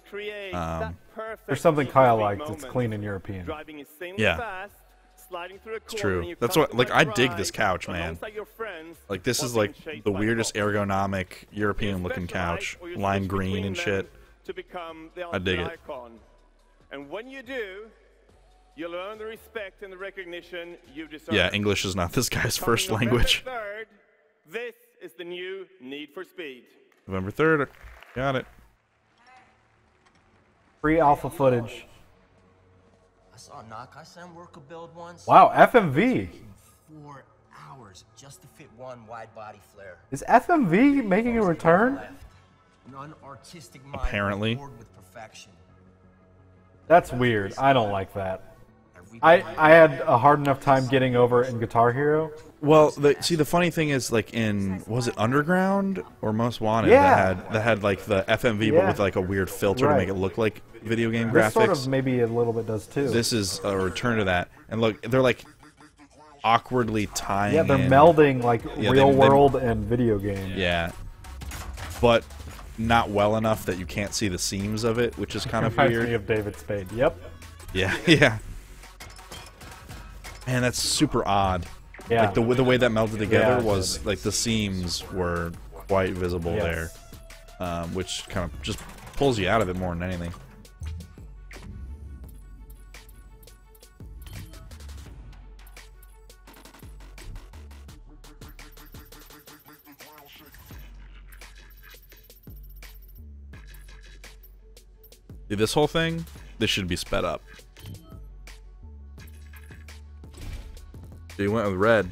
There's something Kyle liked. It's clean and European. Yeah. It's true. That's what, like, I dig this couch, man. Like, this is like the weirdest ergonomic European looking couch. Lime green and shit. I dig it. And when you do, you'll earn the respect and the recognition you deserve. Yeah, English is not this guy's first Coming language. November 3rd, this is the new Need for Speed. November 3rd. Got it. Free alpha footage. I saw Nakai-san work a build once. Wow, FMV. 4 hours just to fit one wide body flare. Is FMV making a return? An unartistic mind Apparently. bored with perfection. That's weird. I don't like that. I had a hard enough time getting over it in Guitar Hero. Well, see, the funny thing is, like in, was it Underground or Most Wanted Yeah. that had like the FMV but Yeah. with like a weird filter to make it look like video game This graphics. sort of maybe a little bit does too. This is a return to that, and look, they're like awkwardly tying. Yeah, they're in. melding like Yeah, real they- world and video game. Yeah, but not well enough that you can't see the seams of it, which is kind of Reminds weird. me of David Spade. Yep. Yeah, yeah. Man, that's super odd. Yeah. Like the way that melded together Yeah, was like the seams were quite visible Yes. there, which kind of just pulls you out of it more than anything. Dude, this whole thing, this should be sped up. You went with red.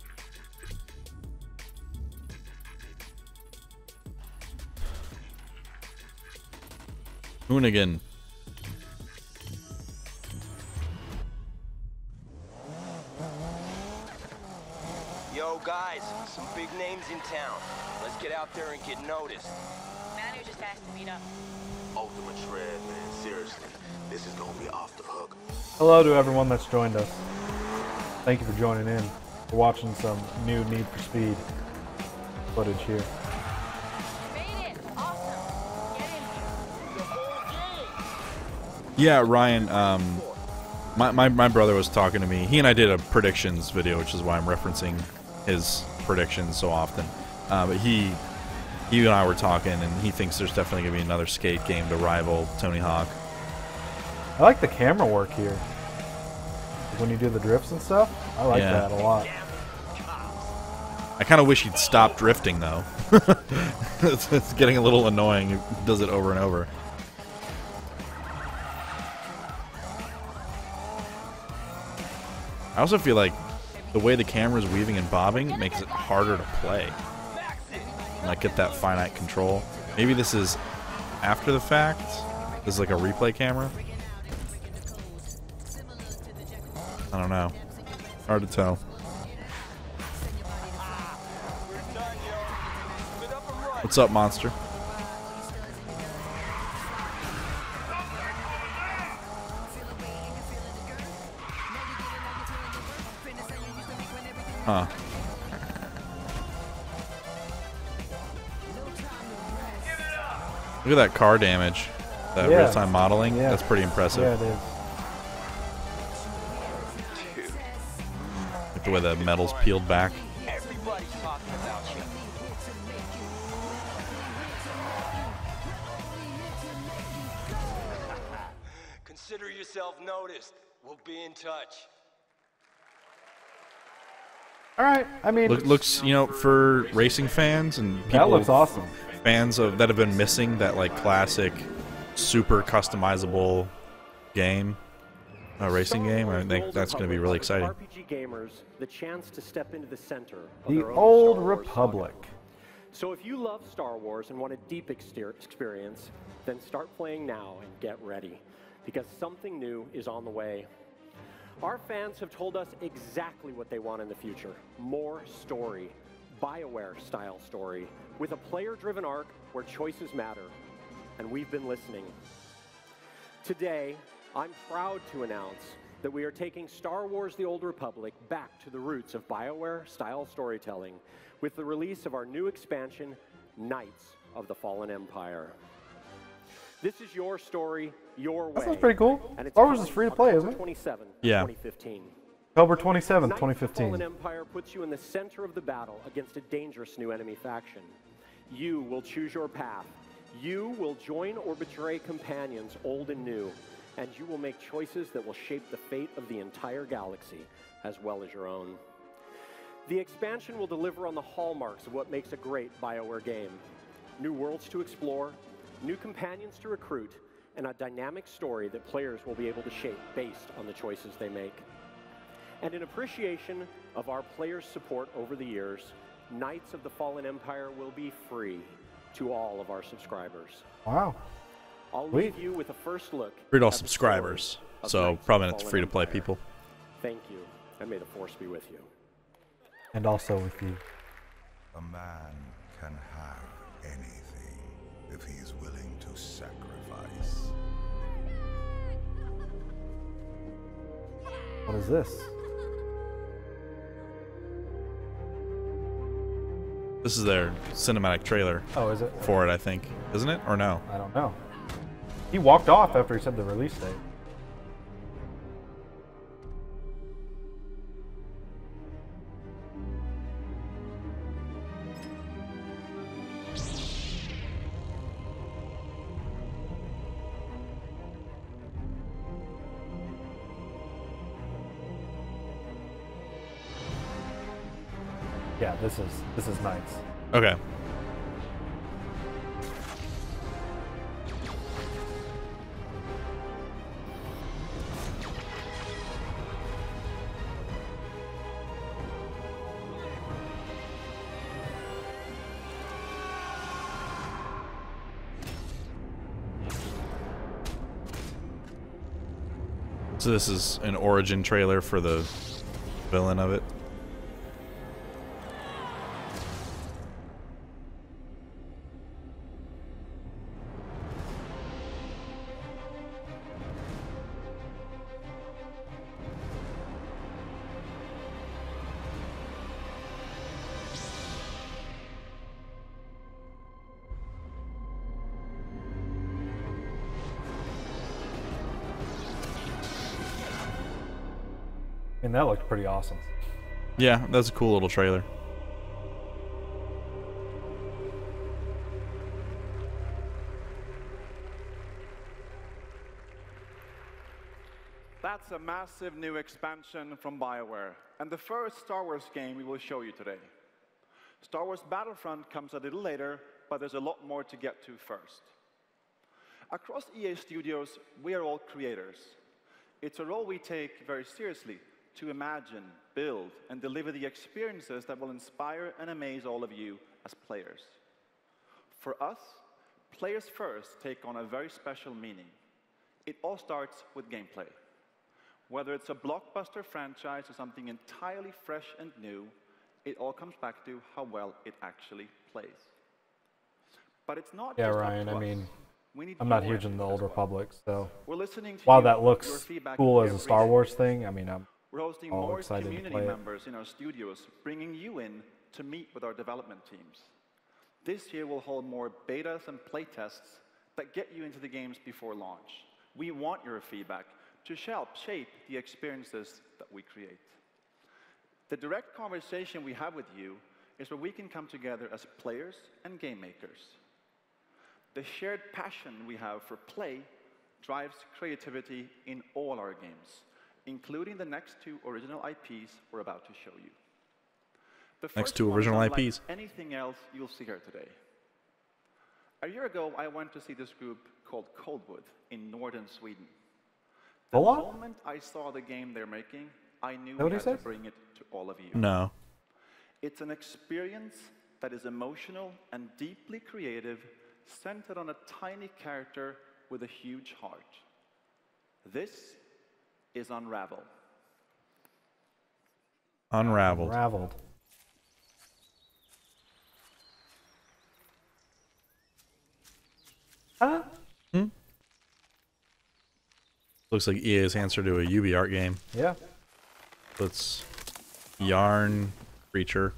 Hoonigan. Yo, guys, some big names in town. Let's get out there and get noticed. Manu just asked to meet up. Ultimate Shred, man. Seriously, this is gonna be off the hook. Hello to everyone that's joined us. Thank you for joining in. We're watching some new Need for Speed footage here. Made it! Awesome! Get in here. Yeah, Ryan, my brother was talking to me. He and I did a predictions video, which is why I'm referencing his predictions so often. But he and I were talking, and he thinks there's definitely going to be another skate game to rival Tony Hawk. I like the camera work here. When you do the drifts and stuff, I like Yeah. that a lot. I kind of wish he'd stop drifting, though. It's getting a little annoying. He does it over and over. I also feel like the way the camera's weaving and bobbing makes it harder to play. Like, get that finite control. Maybe this is after the fact. This is like a replay camera. I don't know. Hard to tell. What's up, monster? Huh. Look at that car damage. That Yeah. real-time modeling. Yeah. That's pretty impressive. Yeah, it is. Like the way the metal's peeled back. Everybody's talking about you. Consider yourself noticed. We'll be in touch. All right. I mean, Looks, you know, for racing fans and people that looks awesome. fans of that have been missing that like classic, super customizable game, racing game. I think that's going to be really exciting. RPG gamers the chance to step into the center of The their own Old Star Wars Republic. saga. So if you love Star Wars and want a deep experience, then start playing now and get ready, because something new is on the way. Our fans have told us exactly what they want in the future. More story, BioWare-style story, with a player-driven arc where choices matter. And we've been listening. Today, I'm proud to announce that we are taking Star Wars The Old Republic back to the roots of BioWare-style storytelling with the release of our new expansion, Knights of the Fallen Empire. This is your story, your way. That sounds pretty cool. And it's Star Wars is coming free to play, isn't October it? 27, Yeah. 2015. October 27th, Knights of the 2015. Fallen Empire puts you in the center of the battle against a dangerous new enemy faction. You will choose your path. You will join or betray companions, old and new. and you will make choices that will shape the fate of the entire galaxy, as well as your own. The expansion will deliver on the hallmarks of what makes a great BioWare game. New worlds to explore, new companions to recruit, and a dynamic story that players will be able to shape based on the choices they make. And in appreciation of our players' support over the years, Knights of the Fallen Empire will be free to all of our subscribers. Wow. I'll leave you with a first look. Free to all subscribers, so probably not free to play people. Thank you, and may the Force be with you. And also with you. A man can have anything if he's willing to sacrifice. What is this? This is their cinematic trailer. Oh, is it? For it, I think. Isn't it? Or no? I don't know. He walked off after he said the release date. Yeah, this is nice. Okay. So this is an origin trailer for the villain of it. And that looked pretty awesome. Yeah, that's a cool little trailer. That's a massive new expansion from BioWare, and the first Star Wars game we will show you today. Star Wars Battlefront comes a little later, but there's a lot more to get to first. Across EA Studios, we are all creators. It's a role we take very seriously, to imagine, build, and deliver the experiences that will inspire and amaze all of you as players. For us, players first take on a very special meaning. It all starts with gameplay. Whether it's a blockbuster franchise or something entirely fresh and new, it all comes back to how well it actually plays. But it's not yeah, just Ryan, up to I mean, us. I'm not huge in the Old Republic, so We're listening to while you, that your looks feedback cool as a every Star day. Wars thing, I mean, I'm We're hosting all more excited to community play it. members in our studios, bringing you in to meet with our development teams. This year we'll hold more betas and playtests that get you into the games before launch. We want your feedback to help shape the experiences that we create. The direct conversation we have with you is where we can come together as players and game makers. The shared passion we have for play drives creativity in all our games, including the next two original IPs we're about to show you. The Next first two one is original unlike IPs. anything else you'll see here today. A year ago, I went to see this group called Coldwood in northern Sweden. The What? moment I saw the game they're making, I knew That what we he had to says? bring it to all of you. No. It's an experience that is emotional and deeply creative, centered on a tiny character with a huge heart. This is Unravel. Unraveled. Unraveled. Huh? Looks like EA's answer to a UbiArt game. Yeah. Let's Yarn Creature.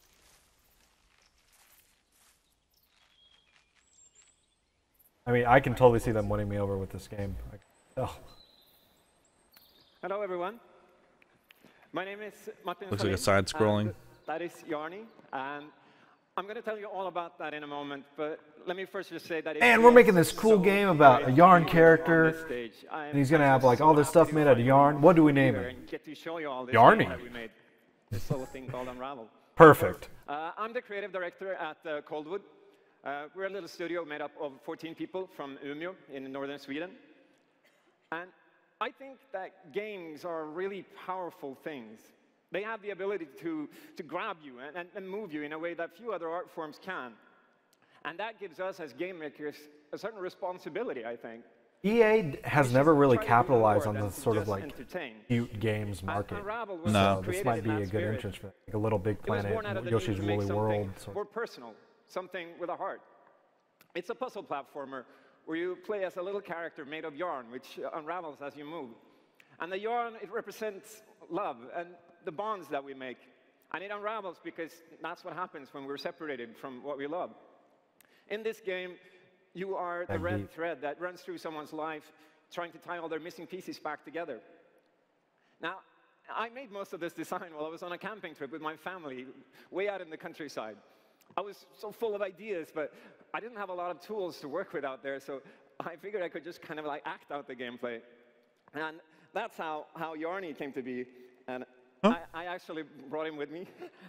I mean, I can totally see them winning me over with this game. Oh. Hello, everyone. My name is Martin. Looks like a Salin, side-scrolling. and that is Yarny, and I'm going to tell you all about that in a moment, but let me first just say that... And we're making this cool game about a yarn character, and he's going to have like all this stuff made out of yarn. What do we name it? Yarny. This little thing called Unravel. Perfect. I'm the creative director at Coldwood. We're a little studio made up of 14 people from Umeå in northern Sweden. And I think that games are really powerful things. They have the ability to grab you and move you in a way that few other art forms can. And that gives us as game makers a certain responsibility, I think. EA has never really capitalized on this sort of like cute games market. No. So this might be a good entrance for like a Little Big Planet, Yoshi's Woolly World. More personal, something with a heart. It's a puzzle platformer where you play as a little character made of yarn, which unravels as you move. And the yarn, it represents love and the bonds that we make. And it unravels because that's what happens when we're separated from what we love. In this game, you are the red thread that runs through someone's life, trying to tie all their missing pieces back together. Now, I made most of this design while I was on a camping trip with my family, way out in the countryside. I was so full of ideas, but I didn't have a lot of tools to work with out there, so I figured I could just kind of like act out the gameplay. And that's how Yarny came to be. And I actually brought him with me.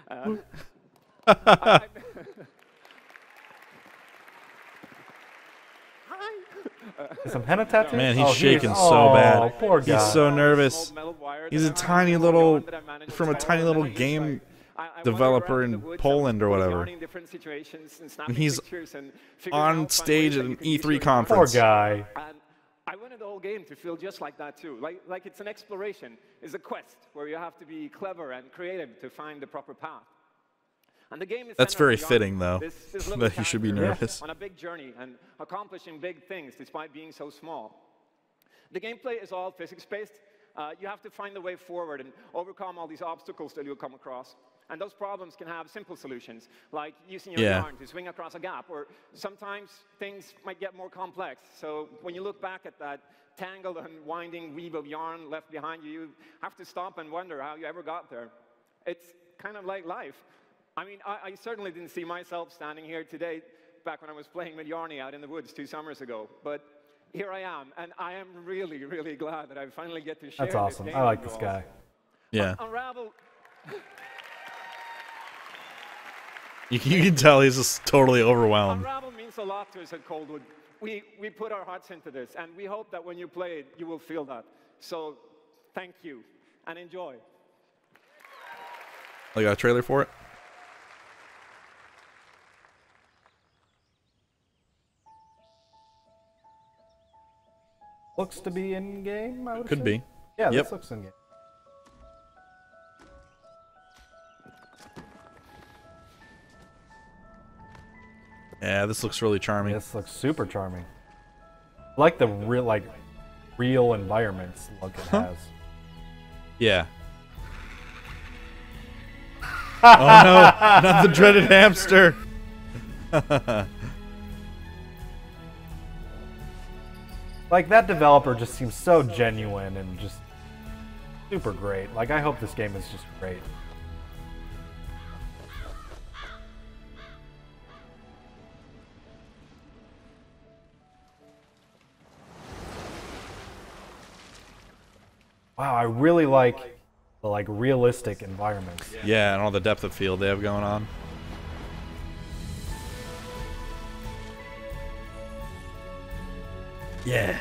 Some henna tattoos? Man, he's shaking so bad. Poor guy. He's so nervous. He's a tiny little, from a tiny little game developer in Poland or whatever. And he's on stage at an E3 conference. Poor guy. I wanted the whole game to feel just like that too. Like it's an exploration, it's a quest where you have to be clever and creative to find the proper path. And the game is That's very fitting, though, that he should be nervous. On a big journey and accomplishing big things despite being so small. The gameplay is all physics-based. You have to find the way forward and overcome all these obstacles that you'll come across. And those problems can have simple solutions, like using your yarn to swing across a gap, or sometimes things might get more complex. So when you look back at that tangled and winding weave of yarn left behind you, you have to stop and wonder how you ever got there. It's kind of like life. I mean, I certainly didn't see myself standing here today back when I was playing with Yarny out in the woods 2 summers ago. But here I am, and I am really, really glad that I finally get to share That's awesome. this I like this guy. Yeah. Unravel. You can tell he's just totally overwhelmed. Unravel means a lot to us at Coldwood. We put our hearts into this, and we hope that when you play it, you will feel that. So thank you, and enjoy. Oh, you got a trailer for it? Looks to be in game, I would Could say. be. Yeah, Yep. this looks in game. Yeah, this looks really charming. This looks super charming. I like the real environments look it has. Yeah. Oh no, not the dreaded hamster. Like, that developer just seems so genuine and just super great. Like, I hope this game is just great. Wow, I really like the realistic environments. Yeah, and all the depth of field they have going on. Yeah.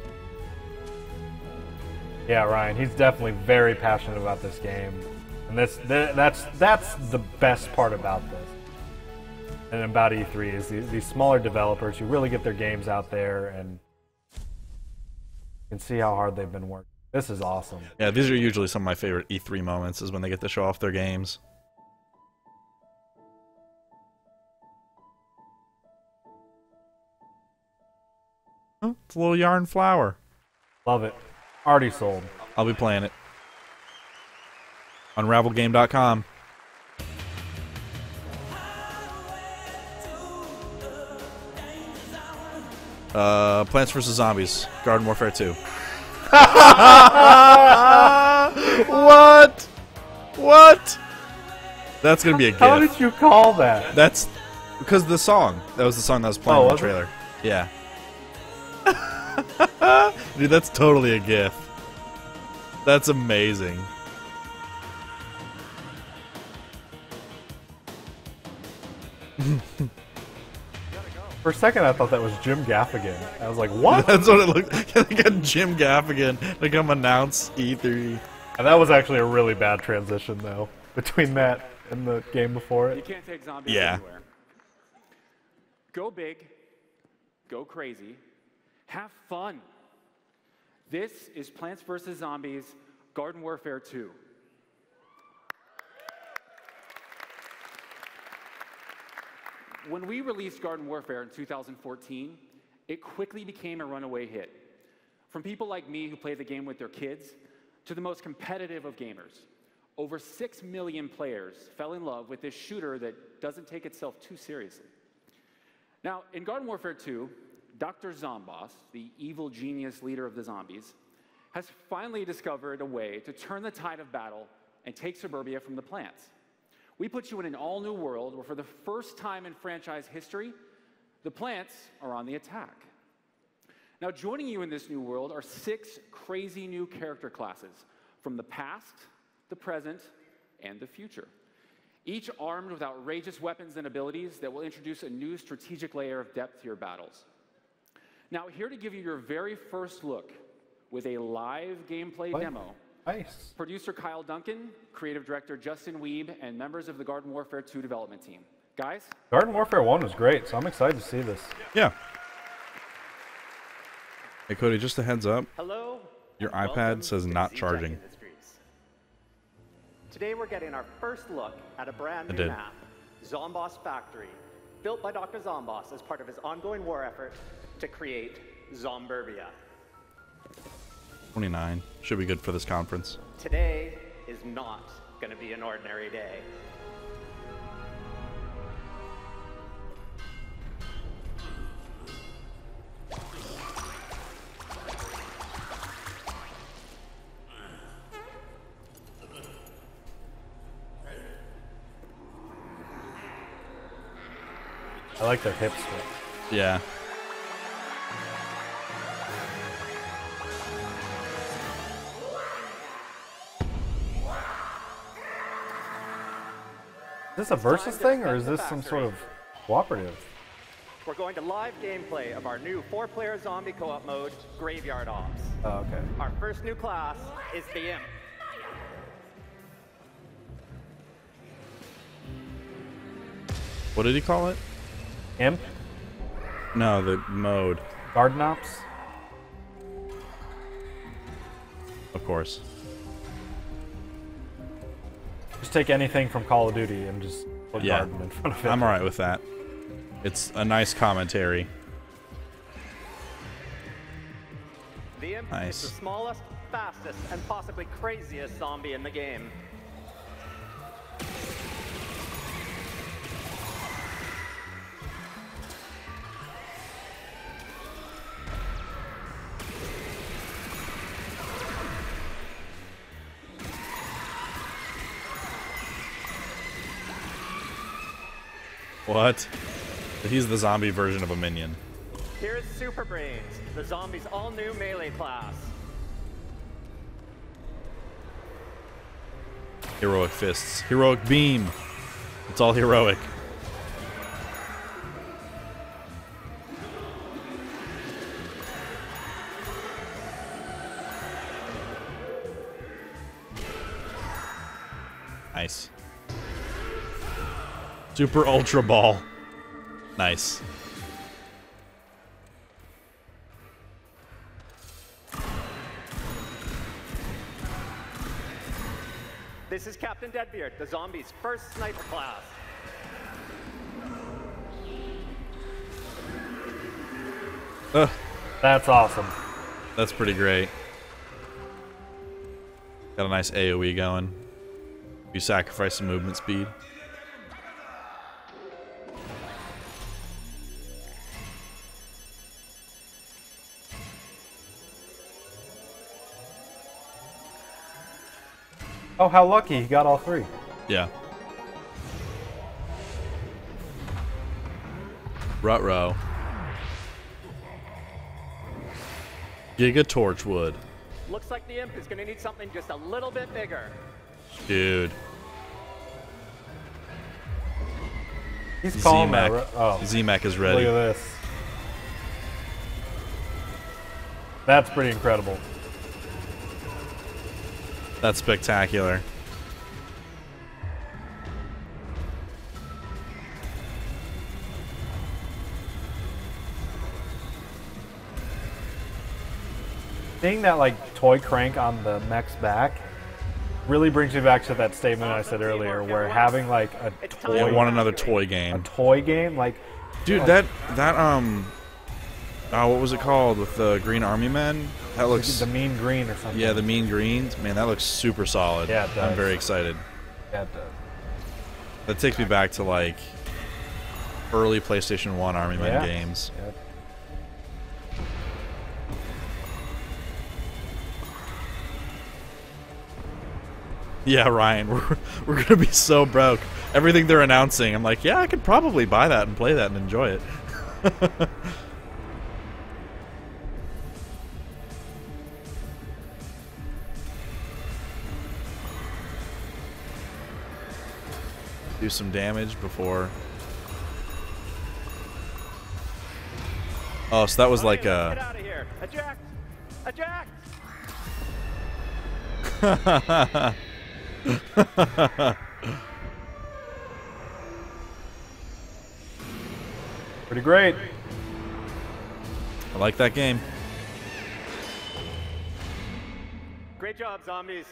Yeah, Ryan, he's definitely very passionate about this game. And that's the best part about this. And about E3 is these smaller developers who really get their games out there, and you can see how hard they've been working. This is awesome. Yeah, these are usually some of my favorite E3 moments, is when they get to show off their games. Oh, it's a little yarn flower. Love it. Already sold. I'll be playing it. Unravelgame.com. Plants vs. Zombies. Garden Warfare 2. What? What? That's gonna be a GIF. How did you call that? That's because the song. That was the song that was playing in the was it? trailer. Yeah. Dude, that's totally a GIF. That's amazing. For a second, I thought that was Jim Gaffigan. I was like, what? That's what it looked like. They got Jim Gaffigan to come announce E3. And that was actually a really bad transition, though, between that and the game before You it. can't take zombies Yeah. anywhere. Go big, go crazy, have fun. This is Plants vs. Zombies Garden Warfare 2. When we released Garden Warfare in 2014, it quickly became a runaway hit. From people like me who play the game with their kids, to the most competitive of gamers. Over 6 million players fell in love with this shooter that doesn't take itself too seriously. Now, in Garden Warfare 2, Dr. Zomboss, the evil genius leader of the zombies, has finally discovered a way to turn the tide of battle and take suburbia from the plants. We put you in an all-new world where for the first time in franchise history, the plants are on the attack. Now, joining you in this new world are 6 crazy new character classes from the past, the present, and the future, each armed with outrageous weapons and abilities that will introduce a new strategic layer of depth to your battles. Now, here to give you your very first look with a live gameplay demo, Nice. producer Kyle Duncan, creative director Justin Weeb, and members of the Garden Warfare 2 development team. Guys? Garden Warfare 1 was great, so I'm excited to see this. Yeah. Hey, Cody, just a heads up. Hello. Your iPad says not charging. Today we're getting our first look at a brand I new did. map, Zomboss Factory, built by Dr. Zomboss as part of his ongoing war effort to create Zomburbia. 29. Should be good for this conference. Today is not going to be an ordinary day. I like their hip switch. Yeah. Is this a versus thing, or is this some sort of cooperative? We're going to live gameplay of our new 4-player zombie co-op mode, Graveyard Ops. Oh, okay. Our first new class is the Imp. What did he call it? Imp? No, the mode. Garden Ops? Of course. Just take anything from Call of Duty and just put Yeah. Garden in front of it. I'm alright with that. It's a nice commentary. The Imp Nice. is the smallest, fastest, and possibly craziest zombie in the game. What? He's the zombie version of a minion. Here's Super Brains, the zombie's all-new melee class. Heroic fists. Heroic beam. It's all heroic. Nice. Super Ultra Ball. Nice. This is Captain Deadbeard, the zombie's first sniper class. That's awesome. That's pretty great. Got a nice AoE going. You sacrifice some movement speed. Oh, how lucky. He got all 3. Yeah. Ruh-roh. Giga Torchwood. Looks like the imp is going to need something just a little bit bigger. Dude. He's calling that. Z-Mac is ready. Look at this. That's pretty incredible. That's spectacular. Seeing that like toy crank on the mech's back really brings me back to that statement I said earlier, where having like a toy, I want another toy game. Like, dude, like, what was it called with the Green Army Men? That looks the Mean Green or something. Yeah, the Mean Greens. Man, that looks super solid. Yeah, it does. I'm very excited. Yeah, it does. That takes me back to like early PlayStation 1 Army Men games. Yep. Yeah, Ryan, we're gonna be so broke. Everything they're announcing, I'm like, yeah, I could probably buy that and play that and enjoy it. Do some damage before. Oh, so that was like Get out of here! Eject! Eject! Pretty great. I like that game. Great job, zombies.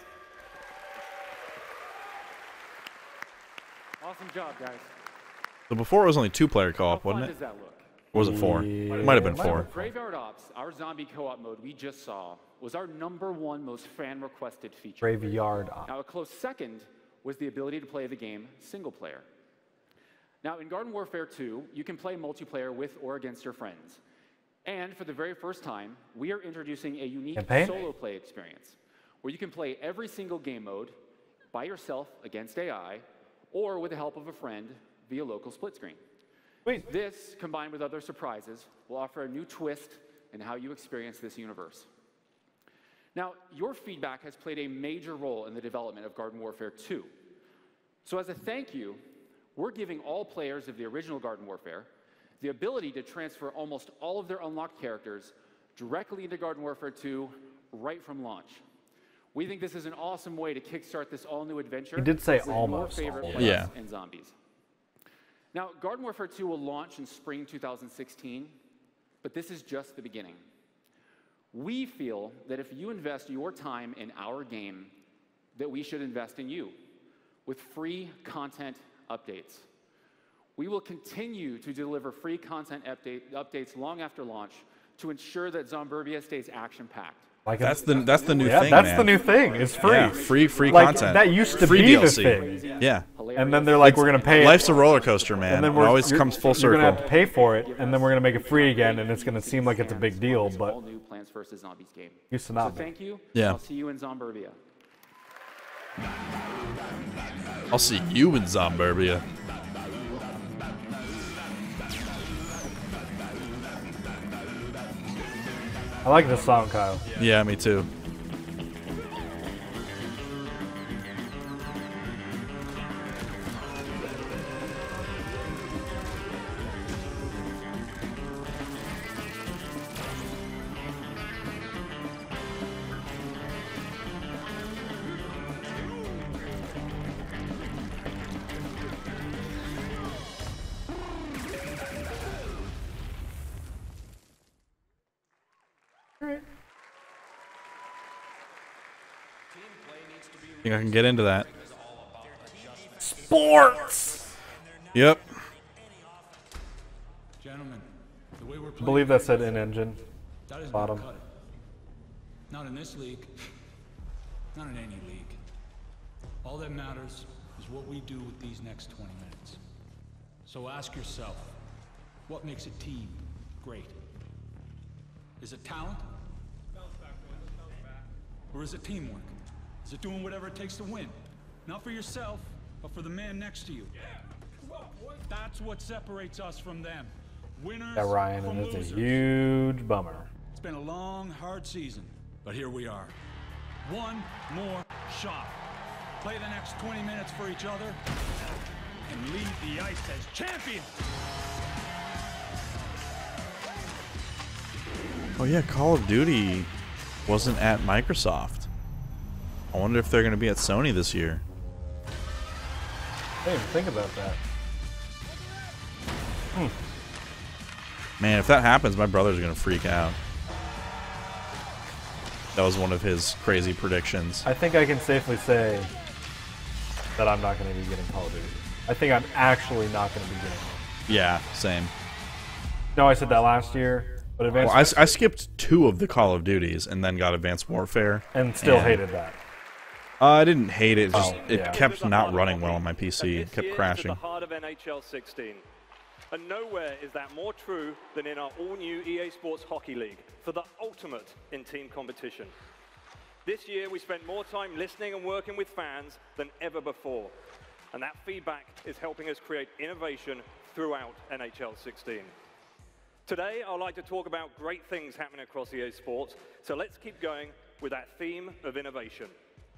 Awesome job, guys. So before it was only 2-player co-op, How fun wasn't it? does that look? Or was it 4? It might have been 4. Graveyard Ops, our zombie co-op mode we just saw, was our #1 most fan-requested feature. Graveyard Ops. Now, a close second was the ability to play the game single player. Now, in Garden Warfare 2, you can play multiplayer with or against your friends. And for the very first time, we are introducing a unique solo play experience, where you can play every single game mode by yourself against AI, or with the help of a friend via local split screen. Wait. This, combined with other surprises, will offer a new twist in how you experience this universe. Now, your feedback has played a major role in the development of Garden Warfare 2. So as a thank you, we're giving all players of the original Garden Warfare the ability to transfer almost all of their unlocked characters directly into Garden Warfare 2 right from launch. We think this is an awesome way to kickstart this all-new adventure. He did say with almost. Your favorite Yeah. players and zombies. Now, Garden Warfare 2 will launch in spring 2016, but this is just the beginning. We feel that if you invest your time in our game, that we should invest in you with free content updates. We will continue to deliver free content updates long after launch to ensure that Zomburbia stays action-packed. Like that's the new thing. That's man. the new thing. It's free. Yeah, free like, content. That used to free be DLC. the thing. Yeah. And then they're like, we're gonna pay. Life's a roller coaster, man. And then it always comes full circle. You're gonna have to pay for it, and then we're gonna make it free again, and it's gonna seem like it's a big deal, but all new Plants vs. Zombies game. Used to not So be. thank you. Yeah. I'll see you in Zomburbia. I'll see you in Zomburbia. I like this song, Kyle. Yeah, me too. I think I can get into that. Sports! Yep. Gentlemen, the way we're I believe that said in-engine. that is Bottom. cut it. Not in this league. Not in any league. All that matters is what we do with these next 20 minutes. So ask yourself, what makes a team great? Is it talent? Or is it teamwork? Is it doing whatever it takes to win? Not for yourself, but for the man next to you. That's what separates us from them. Winners Yeah, Ryan, from and it's a losers. huge bummer. It's been a long, hard season, but here we are. One more shot. Play the next 20 minutes for each other and leave the ice as champions. Oh yeah, Call of Duty wasn't at Microsoft. I wonder if they're going to be at Sony this year. I didn't even think about that. Man, if that happens, my brother's going to freak out. That was one of his crazy predictions. I think I can safely say that I'm not going to be getting Call of Duty. I think I'm actually not going to be getting it. Yeah, same. No, I said that last year, but Advanced Well, I skipped 2 of the Call of Duties and then got Advanced Warfare. and still hated that. I didn't hate it. Just yeah. it kept not running well on my PC. It kept At crashing. the heart of NHL 16. And nowhere is that more true than in our all-new EA Sports Hockey League for the ultimate in team competition. This year, we spent more time listening and working with fans than ever before. And that feedback is helping us create innovation throughout NHL 16. Today, I'd like to talk about great things happening across EA Sports, so let's keep going with that theme of innovation.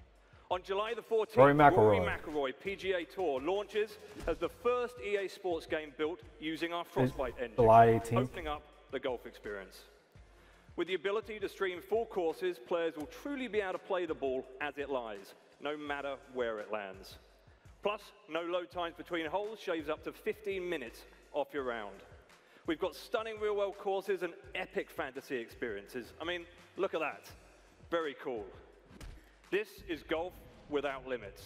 On July the 14th, Rory Rory McIlroy. McIlroy PGA Tour launches as the first EA Sports game built using our Frostbite engine, July 18th. opening up the golf experience. With the ability to stream full courses, players will truly be able to play the ball as it lies, no matter where it lands. Plus, no load times between holes shaves up to 15 minutes off your round. We've got stunning real-world courses and epic fantasy experiences. I mean, look at that. Very cool. This is golf without limits.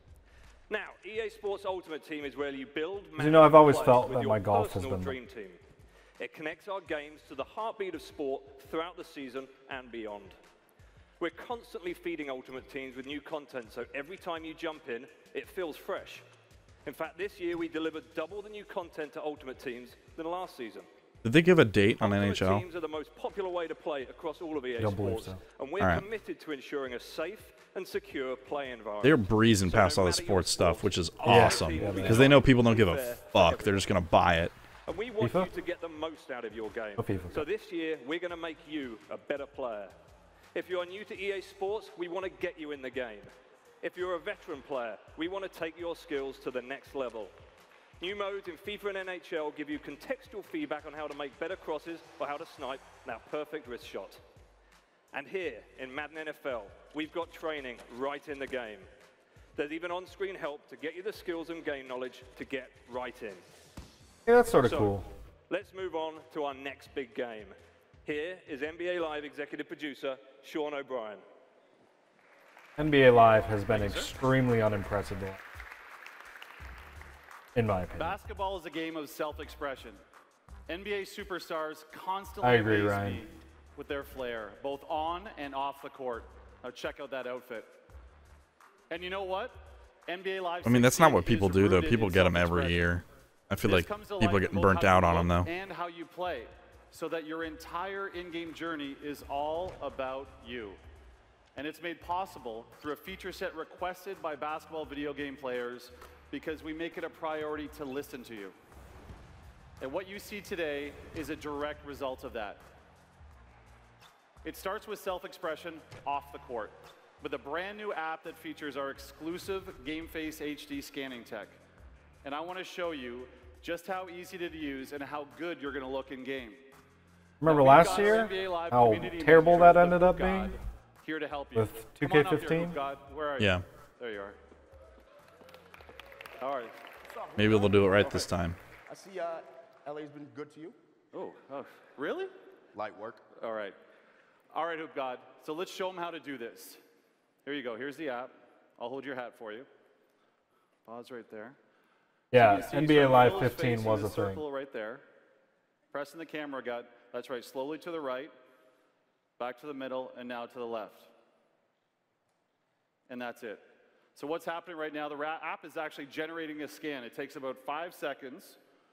Now, EA Sports Ultimate Team is where you build, You know, I've always play felt with that your my golf has personal been dream team. It connects our games to the heartbeat of sport throughout the season and beyond. We're constantly feeding Ultimate Teams with new content, so every time you jump in, it feels fresh. In fact, this year we delivered double the new content to Ultimate Teams than last season. Did they give a date on Ultimate NHL? Teams are the most popular way to play across all of EA Don't believe Sports, so. and we're All right. committed to ensuring a safe and secure play environment. They're breezing So past no all the matter your sports stuff, which is sport, awesome. yeah, Because they know people don't give a fuck. They're just going to buy it. And we want FIFA? you to get the most out of your game. Oh, FIFA. So this year, we're going to make you a better player. If you're new to EA Sports, we want to get you in the game. If you're a veteran player, we want to take your skills to the next level. New modes in FIFA and NHL give you contextual feedback on how to make better crosses or how to snipe that perfect wrist shot. And here, in Madden NFL, we've got training right in the game. There's even on-screen help to get you the skills and game knowledge to get right in. Yeah, that's sort of So, cool. Let's move on to our next big game. Here is NBA Live executive producer Sean O'Brien. NBA Live has been extremely unimpressive, in my opinion. Basketball is a game of self-expression. NBA superstars constantly I agree, amaze Ryan. me with their flair, both on and off the court. Now check out that outfit. And you know what? NBA Live I mean, that's not 16 what people is do, though. rooted People in get them every self-expression. year. I feel This like comes to people are life in getting both burnt how you out on them, look though. and how you play, so that your entire in-game journey is all about you. And it's made possible through a feature set requested by basketball video game players because we make it a priority to listen to you. And what you see today is a direct result of that. It starts with self-expression off the court, with a brand new app that features our exclusive GameFace HD scanning tech. And I want to show you just how easy to use and how good you're going to look in game. Remember Now, we've last got our year NBA Live how community terrible manager, that ended the up Hoop God, being here to help you. with Come on up here, 2K15? Hoop God. Where are you? Yeah. There you are. All right. Maybe they'll do it right this time. I see LA's been good to you. Oh, really? Light work. All right. All right, Hoop God. So let's show them how to do this. Here you go. Here's the app. I'll hold your hat for you. Pause right there. Yeah, So you can see NBA sort of Live Phil's 15 face was in a the thing. circle right there. Pressing the camera gut. That's right. Slowly to the right. Back to the middle, and now to the left. And that's it. So what's happening right now, the app is actually generating a scan. It takes about 5 seconds.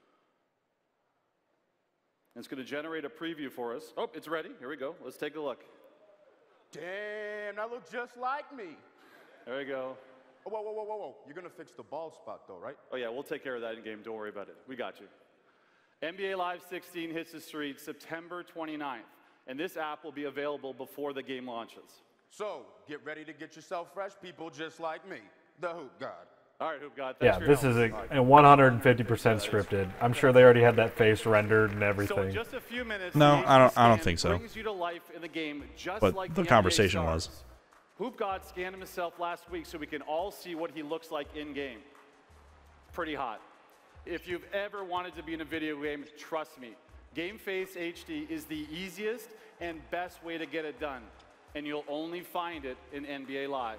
And it's going to generate a preview for us. Oh, it's ready. Here we go. Let's take a look. Damn, that looks just like me. There we go. Oh, whoa, whoa, whoa, whoa, whoa. You're going to fix the ball spot, though, right? Oh, yeah, we'll take care of that in game. Don't worry about it. We got you. NBA Live 16 hits the streets September 29th, and this app will be available before the game launches. So, get ready to get yourself fresh, people just like me, the Hoop God. All right, Hoop God. Yeah, this is a 150% scripted. I'm sure they already had that face rendered and everything. So in just a few minutes, No, I don't think so. brings you to life in the game just But like the NBA conversation stars. was. Hoop God scanned himself last week so we can all see what he looks like in game. Pretty hot. If you've ever wanted to be in a video game, trust me, Game Face HD is the easiest and best way to get it done, and you'll only find it in NBA Live.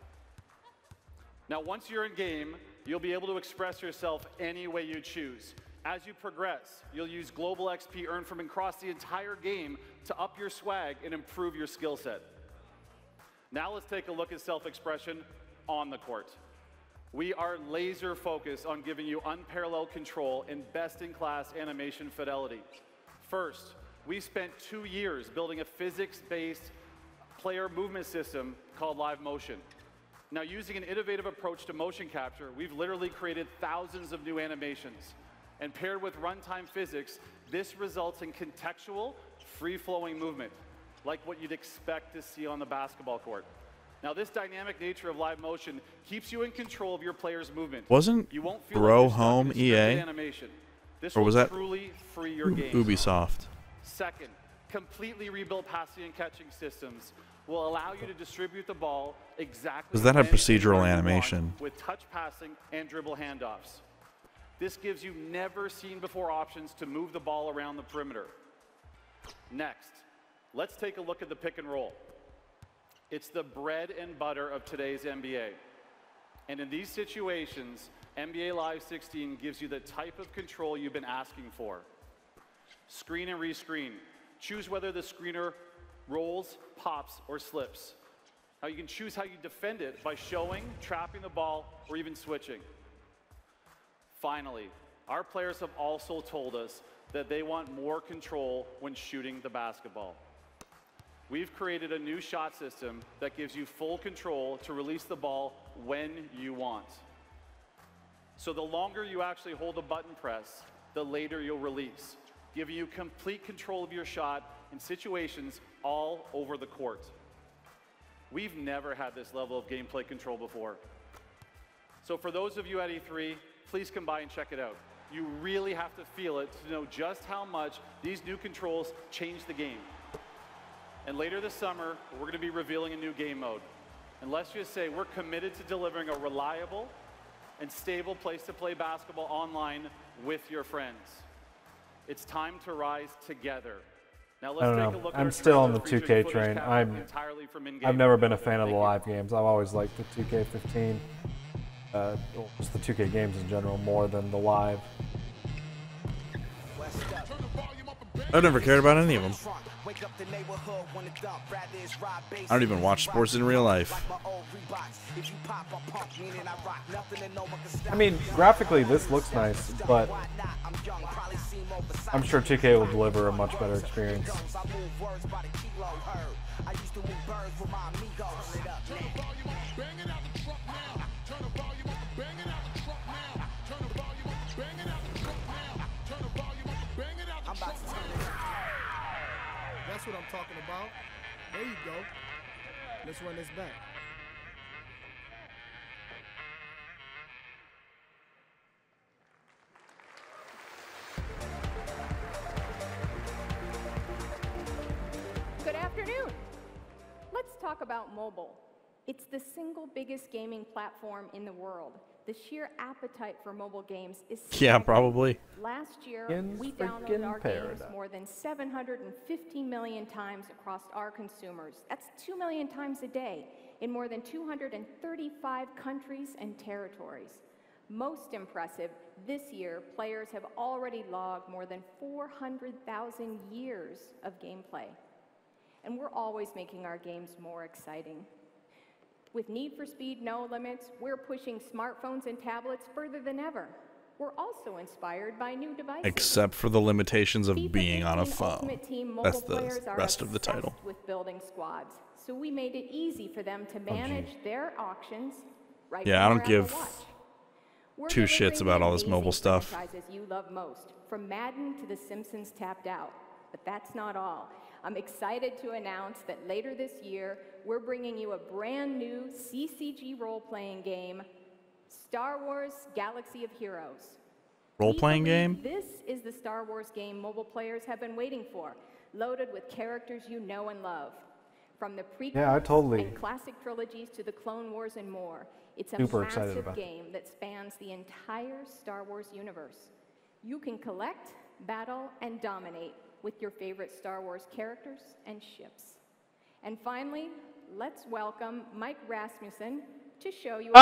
Now, once you're in game, you'll be able to express yourself any way you choose. As you progress, you'll use global XP earned from across the entire game to up your swag and improve your skill set. Now let's take a look at self-expression on the court. We are laser focused on giving you unparalleled control and best-in-class animation fidelity. First, we spent 2 years building a physics-based player movement system called Live Motion. Now, using an innovative approach to motion capture, we've literally created thousands of new animations. And paired with runtime physics, this results in contextual, free-flowing movement, like what you'd expect to see on the basketball court. Now, this dynamic nature of live motion keeps you in control of your player's movement. Wasn't you won't feel Bro like you're stuck Home in scripted EA? animation. This Or was will that truly free your game. Ubisoft? Second, completely rebuilt passing and catching systems will allow you to distribute the ball exactly Because that had when and procedural where you want animation. with touch passing and dribble handoffs. This gives you never seen before options to move the ball around the perimeter. Next, let's take a look at the pick and roll. It's the bread and butter of today's NBA. And in these situations, NBA Live 16 gives you the type of control you've been asking for. Screen and rescreen. Choose whether the screener rolls, pops, or slips. Now you can choose how you defend it by showing, trapping the ball, or even switching. Finally, our players have also told us that they want more control when shooting the basketball. We've created a new shot system that gives you full control to release the ball when you want. So the longer you actually hold a button press, the later you'll release, giving you complete control of your shot in situations all over the court. We've never had this level of gameplay control before. So for those of you at E3, please come by and check it out. You really have to feel it to know just how much these new controls change the game. And later this summer, we're going to be revealing a new game mode. And let's just say we're committed to delivering a reliable and stable place to play basketball online with your friends. It's time to rise together. Now let's I don't take know. a look at I'm our still on the trailer 2K featuring train. footage captured entirely from in-game. I've never been a fan of the live games. I've always liked the 2K15, just the 2K games in general, more than the live. I've never cared about any of them. I don't even watch sports in real life. I mean, graphically this looks nice, but I'm sure 2K will deliver a much better experience. That's what I'm talking about. There you go. Let's run this back. Good afternoon. Let's talk about mobile. It's the single biggest gaming platform in the world. The sheer appetite for mobile games is Yeah, probably. Last year, In we freaking downloaded our paradise. games more than 750 million times across our consumers. That's 2 million times a day in more than 235 countries and territories. Most impressive, this year, players have already logged more than 400,000 years of gameplay. And we're always making our games more exciting. With Need for Speed No Limits, we're pushing smartphones and tablets further than ever. We're also inspired by new devices. Except for the limitations of being on a 15 phone. Ultimate Team mobile That's the players are rest of the title. obsessed with building squads, so we made it easy for them to manage their auctions right Yeah, I from don't wherever give they watch. We're two delivering shits about the all this mobile amazing stuff. franchises you love most, from Madden to The Simpsons Tapped Out. But that's not all. I'm excited to announce that later this year, we're bringing you a brand new CCG role-playing game, Star Wars Galaxy of Heroes. Role-playing game? This is the Star Wars game mobile players have been waiting for, loaded with characters you know and love. From the prequels and classic trilogies to the Clone Wars and more, it's a massive game that spans the entire Star Wars universe. You can collect, battle, and dominate with your favorite Star Wars characters and ships. And finally, let's welcome Mike Rasmussen to show you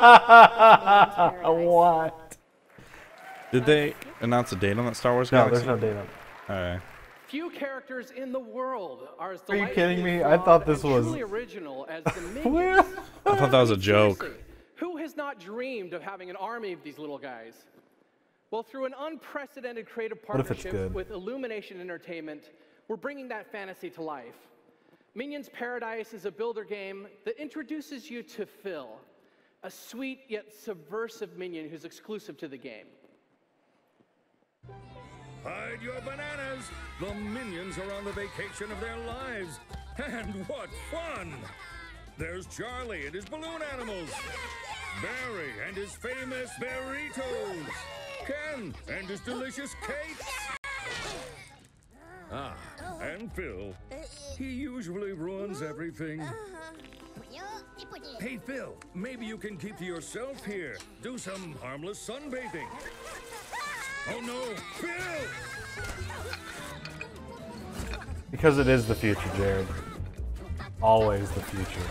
What? Did they announce a date on that Star Wars Galaxy? No, there's no date on it. Alright. Few characters in the world are as Are you kidding me? I thought this was truly original as the Minions. I thought that was a joke. Seriously, who has not dreamed of having an army of these little guys? Well, through an unprecedented creative partnership with Illumination Entertainment, we're bringing that fantasy to life. Minions Paradise is a builder game that introduces you to Phil, a sweet yet subversive minion who's exclusive to the game. Hide your bananas! The minions are on the vacation of their lives. And what fun! There's Charlie and his balloon animals. Barry and his famous burritos. Ken and his delicious cakes. Ah, and Phil. He usually ruins everything. Hey, Phil, maybe you can keep to yourself here. Do some harmless sunbathing. Oh no, Phil! Because it is the future, Jared. Always the future.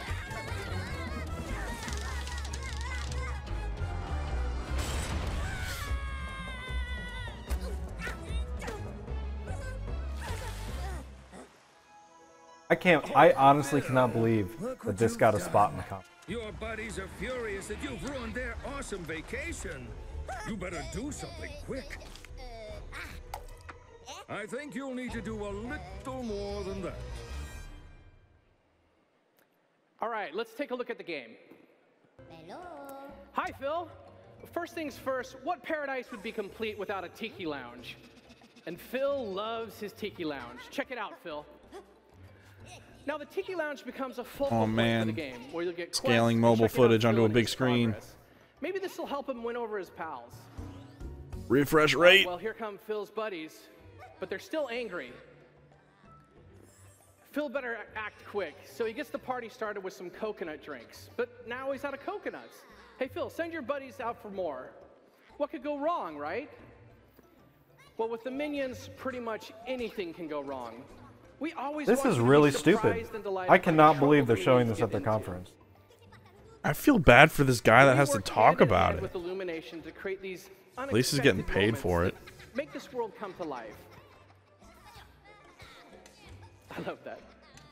I honestly cannot believe that this got a spot in the comp. Your buddies are furious that you've ruined their awesome vacation. You better do something quick. I think you'll need to do a little more than that. All right, let's take a look at the game. Hello. Hi, Phil. First things first, what paradise would be complete without a tiki lounge? And Phil loves his tiki lounge. Check it out, Phil. Now the tiki lounge becomes a full for the game, where you'll get scaling mobile footage onto a big screen. Maybe this will help him win over his pals. Refresh rate. Well, here come Phil's buddies, but they're still angry. Phil better act quick, so he gets the party started with some coconut drinks. But now he's out of coconuts. Hey, Phil, send your buddies out for more. What could go wrong, right? Well, with the minions, pretty much anything can go wrong. We always This is really stupid. I cannot believe they're showing this at their conference. I feel bad for this guy that has to talk about it. With Illumination to create these At least he's getting paid for it. Make this world come to life. I love that.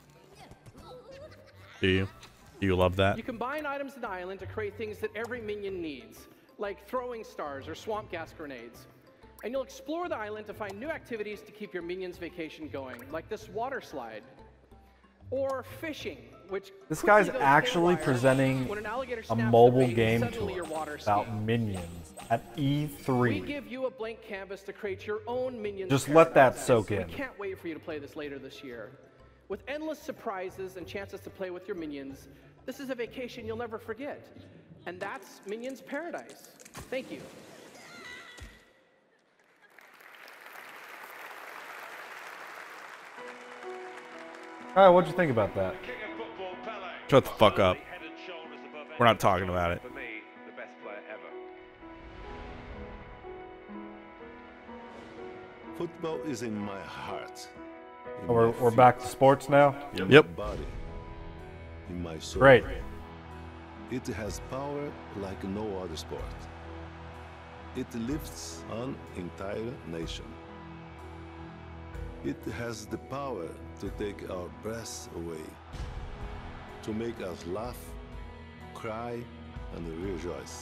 Do you? Do you love that? You combine items in the island to create things that every minion needs, like throwing stars or swamp gas grenades. And you'll explore the island to find new activities to keep your minions' vacation going, like this water slide. Or fishing, which this guy's actually presenting a mobile game to us about minions at E3. We give you a blank canvas to create your own minions. Just let that soak in. We can't wait for you to play this later this year. With endless surprises and chances to play with your minions, this is a vacation you'll never forget. And that's Minions Paradise. Thank you. All right, what'd you think about that? Shut the fuck up. We're not talking about it. Football is in my heart. Oh, we're back to sports now? Yep. Body, in my soul. Great. It has power like no other sport. It lifts an entire nation. It has the power to take our breaths away, to make us laugh, cry, and rejoice.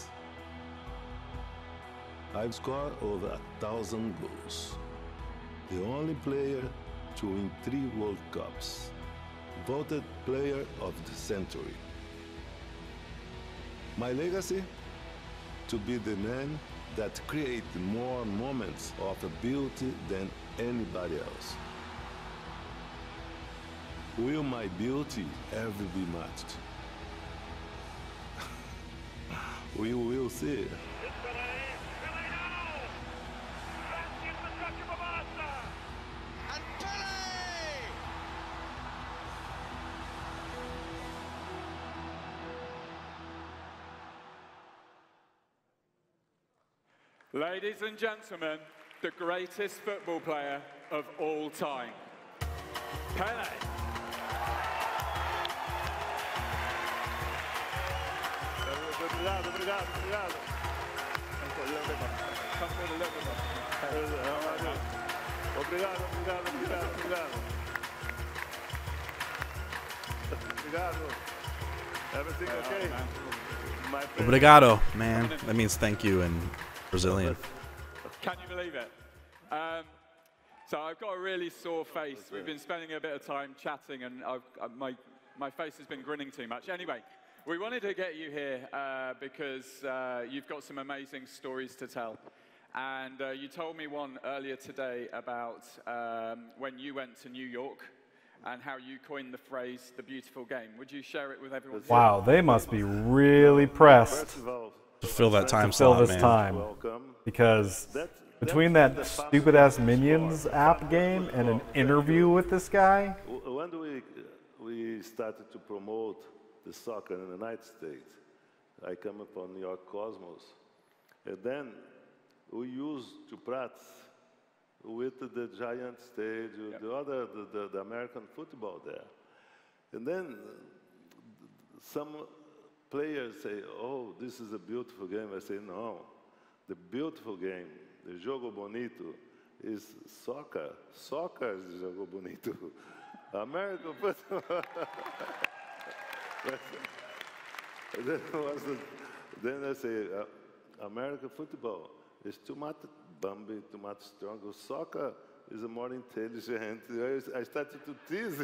I've scored over 1,000 goals. The only player to win 3 World Cups. Voted Player of the Century. My legacy? to be the man that create more moments of beauty than anybody else. Will my beauty ever be matched? We will see. Ladies and gentlemen, the greatest football player of all time, Pele. Obrigado, obrigado, obrigado. Obrigado, obrigado, obrigado, obrigado. Obrigado. Everything okay? My friend. Obrigado, man. That means thank you in Brazilian. Can you believe it? So I've got a really sore face. We've been spending a bit of time chatting, and my face has been grinning too much. Anyway, we wanted to get you here because you've got some amazing stories to tell. And you told me one earlier today about when you went to New York and how you coined the phrase, the beautiful game. Would you share it with everyone? Wow, they must be really pressed to fill that time to fill slot, this man. time. Because between that stupid-ass Minions app game and an interview with this guy... When we started to promote the soccer in the United States, I come upon New York Cosmos, and then we used to practice with the giant stage, the American football there. And then some players say, oh, this is a beautiful game. I say, no, the beautiful game, the jogo bonito, is soccer. Soccer is jogo bonito. American football. Then I say, American football is too much bumpy, too much stronger. Soccer is more intelligent. I started to tease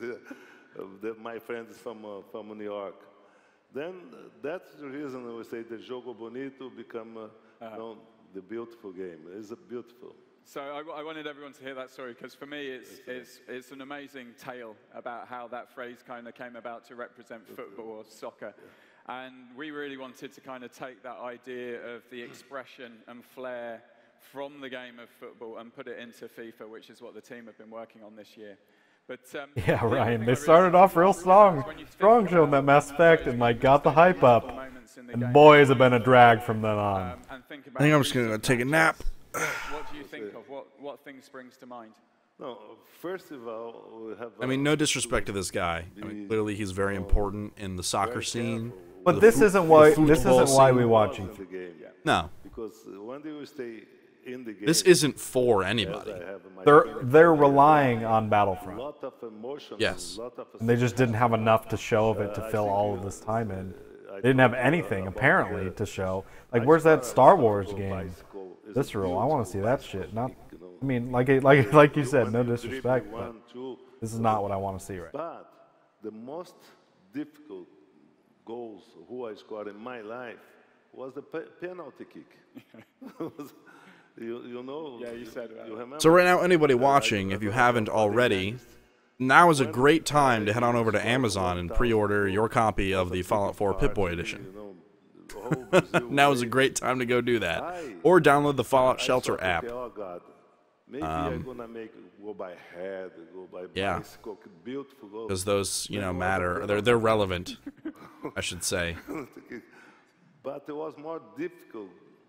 my friends from New York. Then that's the reason we say the jogo bonito become the beautiful game. It's a beautiful. So I wanted everyone to hear that story because for me it's an amazing tale about how that phrase kind of came about to represent football or soccer. Yeah. And we really wanted to kind of take that idea of the expression and flair from the game of football and put it into FIFA, which is what the team have been working on this year. But, yeah, Ryan, they started off real strong showing that Mass Effect and like got the hype up. And boy, has it been a drag from then on. I think I'm just going to take a nap. What do you think of? What thing springs to mind? No, first of all, we have... I mean, no disrespect to this guy. I mean, clearly he's very important in the soccer scene. But this isn't why we watch it. No. Because when do we stay in the game? This isn't for anybody. They're relying on Battlefront. A lot of emotions. Yes. And they just didn't have enough to show of it to fill all of this time in. They didn't have anything apparently to show. Like, where's that Star Wars game? Visceral. I want to see that shit. Not. I mean, like you said, no disrespect, but this is not what I want to see right now. But the most difficult goals who I scored in my life was the penalty kick. you know. Yeah, you said that. So right now, anybody watching, if you haven't already, now is a great time to head on over to Amazon and pre-order your copy of the Fallout 4 Pip-Boy edition. Now is a great time to go do that. Or download the Fallout Shelter app. Oh God, maybe I'm gonna make go by head, go by bicycle, beautiful goals. Because those, matter. They're relevant, I should say. But it was more difficult,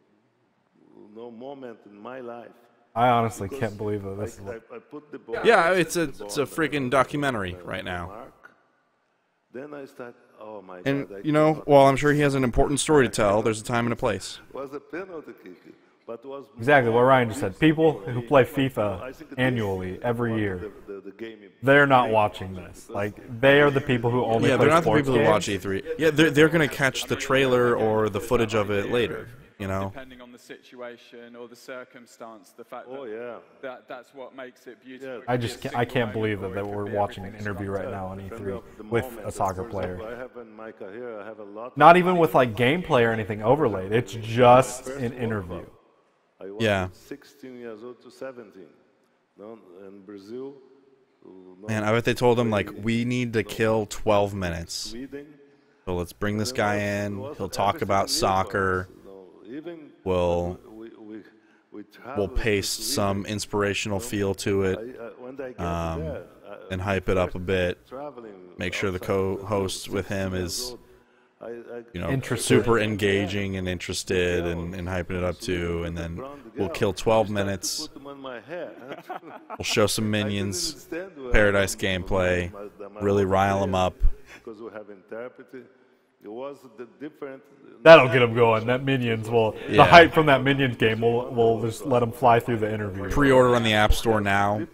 moment in my life. I honestly can't believe that this is. I put the ball. Yeah, it's a freaking documentary right now. Then I start. Oh my God! And well, I'm sure he has an important story to tell. There's a time and a place. Was a penalty kick, but was exactly what Ryan just said. People who play FIFA annually every year, they're not watching this. Like, they are the people who only play they're not the sports people who games. watch E3. Yeah, they're gonna catch the trailer or the footage of it later. you know. Depending on the situation or the circumstance, the fact that that's what makes it beautiful. I can't believe that we're watching an interview right now on E3 with a soccer player. Not even with like gameplay or anything overlaid. It's just an interview. Yeah. 16 years old to 17. In Brazil. Man, I bet they told him, like, we need to kill 12 minutes. So let's bring this guy in. He'll talk about soccer. We'll paste some inspirational feel to it, and hype it up a bit. Make sure the co-host with him is, you know, super engaging and interested and hyping it up too. And then we'll kill 12 minutes. We'll show some minions, Paradise gameplay, really rile them up. That'll get them going. That minions will. The hype from that minions game will just let them fly through the interview. Pre-order on the App Store now.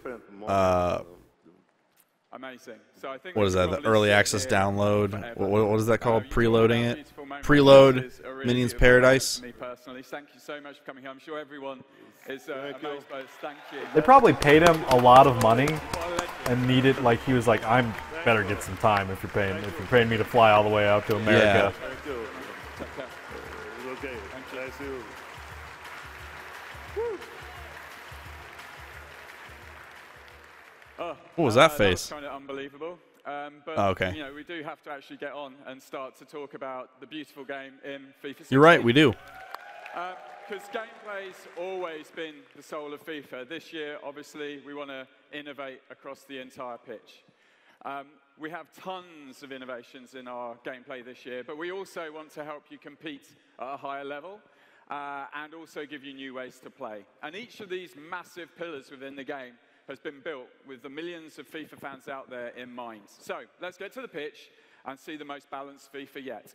Amazing. So I think what is that? The early access download? What is that called? Preloading it? Preload Minions Paradise. Me personally, thank you so much for coming here. I'm sure everyone is amazed by this. Thank you. They probably paid him a lot of money and needed, like, he was like, I'm better get some time if you're paying me to fly all the way out to America. Thank you. Okay. Thank you. What was that face? That was kind of unbelievable. But okay. You know, we do have to actually get on and start to talk about the beautiful game in FIFA 16. You're right, we do. Because gameplay's always been the soul of FIFA. This year, obviously, we want to innovate across the entire pitch. We have tons of innovations in our gameplay this year, but we also want to help you compete at a higher level and also give you new ways to play. And each of these massive pillars within the game has been built with the millions of FIFA fans out there in mind. So let's get to the pitch and see the most balanced FIFA yet.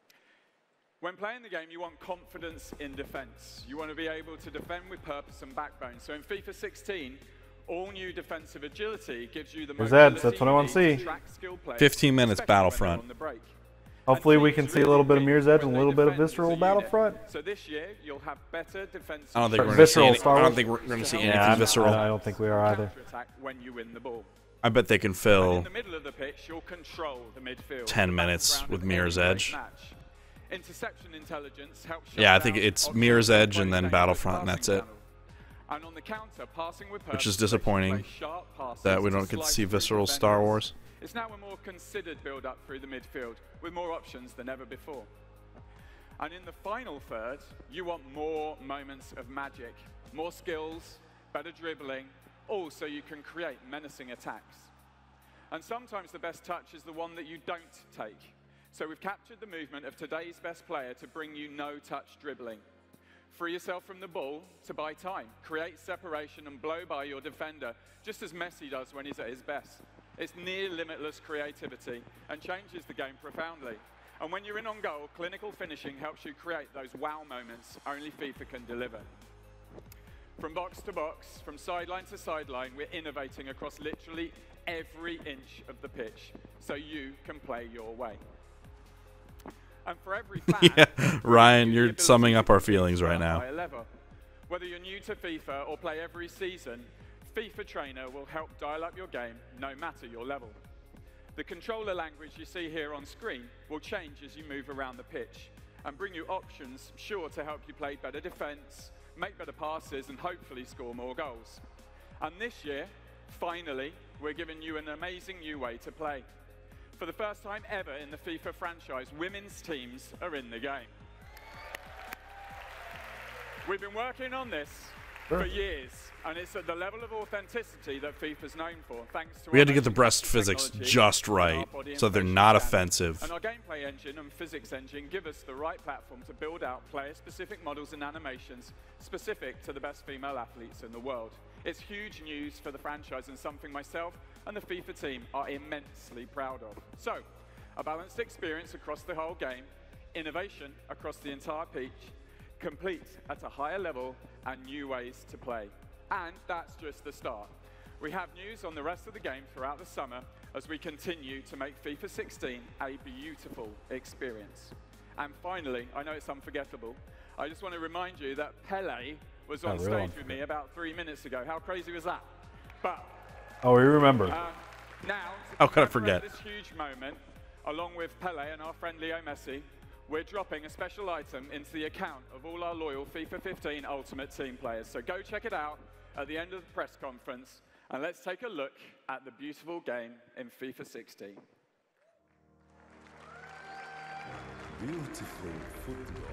When playing the game, you want confidence in defense. You want to be able to defend with purpose and backbone. So in FIFA 16, all new defensive agility gives you the mobility. That's what I want to see. 15 minutes Battlefront. Hopefully we can see a little bit of Mirror's Edge and a little bit of Visceral Battlefront. So this year you'll have better defense. I don't think we're going to see any, I don't think we're going to see anything visceral. I don't think we are either. When you win the ball. I bet they can fill in the middle of the pitch, you'll control the midfield. 10 minutes with Mirror's Edge. Interception intelligence helps. Yeah, I think it's Mirror's Edge and then Battlefront, and that's it. And on the counter, passing with purpose, which is disappointing that we don't get to see visceral Star Wars. It's now a more considered build-up through the midfield, with more options than ever before. And in the final third, you want more moments of magic, more skills, better dribbling, all so you can create menacing attacks. And sometimes the best touch is the one that you don't take. So we've captured the movement of today's best player to bring you no-touch dribbling. Free yourself from the ball to buy time. Create separation and blow by your defender, just as Messi does when he's at his best. It's near limitless creativity and changes the game profoundly. And when you're in on goal, clinical finishing helps you create those wow moments only FIFA can deliver. From box to box, from sideline to sideline, we're innovating across literally every inch of the pitch so you can play your way. And for every fan, yeah, Ryan, you're summing up our feelings right now. Whether you're new to FIFA or play every season, FIFA Trainer will help dial up your game no matter your level. The controller language you see here on screen will change as you move around the pitch and bring you options sure to help you play better defense, make better passes, and hopefully score more goals. And this year, finally, we're giving you an amazing new way to play. For the first time ever in the FIFA franchise, women's teams are in the game. We've been working on this for years, and it's at the level of authenticity that FIFA's known for, thanks to we had to get the breast physics just right, so they're not offensive. And our gameplay engine and physics engine give us the right platform to build out player-specific models and animations specific to the best female athletes in the world. It's huge news for the franchise and something myself and the FIFA team are immensely proud of. So, a balanced experience across the whole game, innovation across the entire pitch, complete at a higher level, and new ways to play. And that's just the start. We have news on the rest of the game throughout the summer as we continue to make FIFA 16 a beautiful experience. And finally, I know it's unforgettable, I just want to remind you that Pele was Oh, on real stage unfair. with me about 3 minutes ago. How crazy was that? But Oh, we remember. now, How could I commemorate forget? this huge moment, along with Pele and our friend Leo Messi, we're dropping a special item into the account of all our loyal FIFA 15 Ultimate Team players. So go check it out at the end of the press conference, and let's take a look at the beautiful game in FIFA 16. Beautiful football.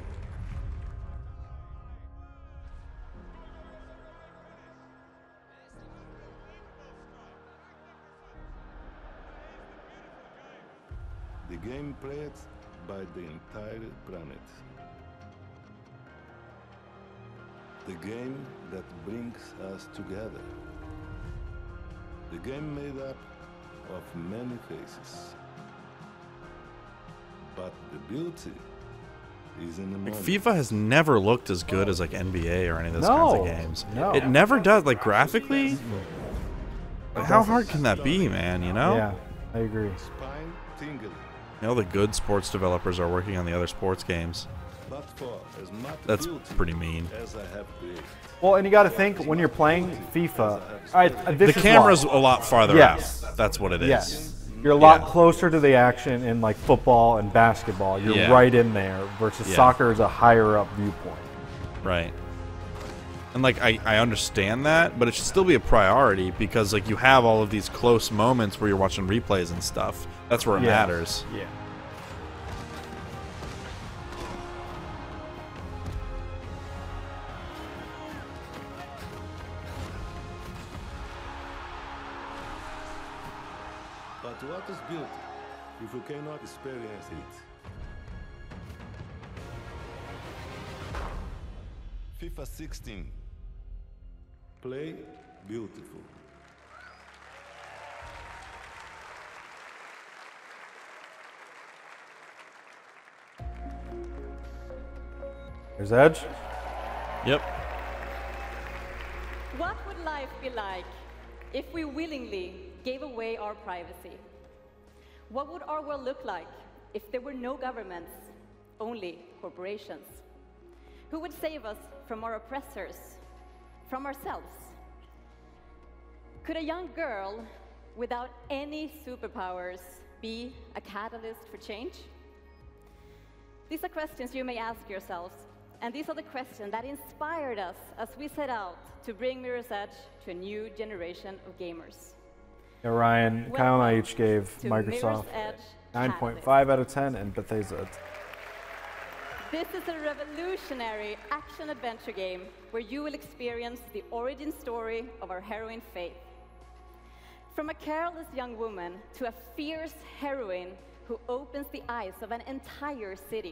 The game played by the entire planet. The game that brings us together. The game made up of many faces. But the beauty is in the Like, moment. FIFA has never looked as good as like NBA or any of those kinds No, of games. no. It never does. Like graphically, like, how hard can that be, man? You know? Yeah, I agree. Spine tingling. You know, the good sports developers are working on the other sports games. But for as much That's beauty pretty mean. as I have created. Well, and you got to think when you're playing FIFA. The camera's a lot farther out. That's what it is. Yes. You're a lot Yeah. closer to the action in like football and basketball. You're Yeah. right in there versus Yeah. soccer is a higher up viewpoint. Right. And like I understand that, but it should still be a priority because like you have all of these close moments where you're watching replays and stuff. That's where it Yeah. matters. Yeah. But what is beauty if you cannot experience it? FIFA 16. Play beautiful. There's Edge. Yep. What would life be like if we willingly gave away our privacy? What would our world look like if there were no governments, only corporations? Who would save us from our oppressors, from ourselves? Could a young girl without any superpowers be a catalyst for change? These are questions you may ask yourselves, and these are the questions that inspired us as we set out to bring Mirror's Edge to a new generation of gamers. Yeah, Ryan, Kyle and I each gave to Microsoft Mirror's Edge 9.5 out of 10 and Bethesda. This is a revolutionary action-adventure game where you will experience the origin story of our heroine Faith. From a careless young woman to a fierce heroine who opens the eyes of an entire city.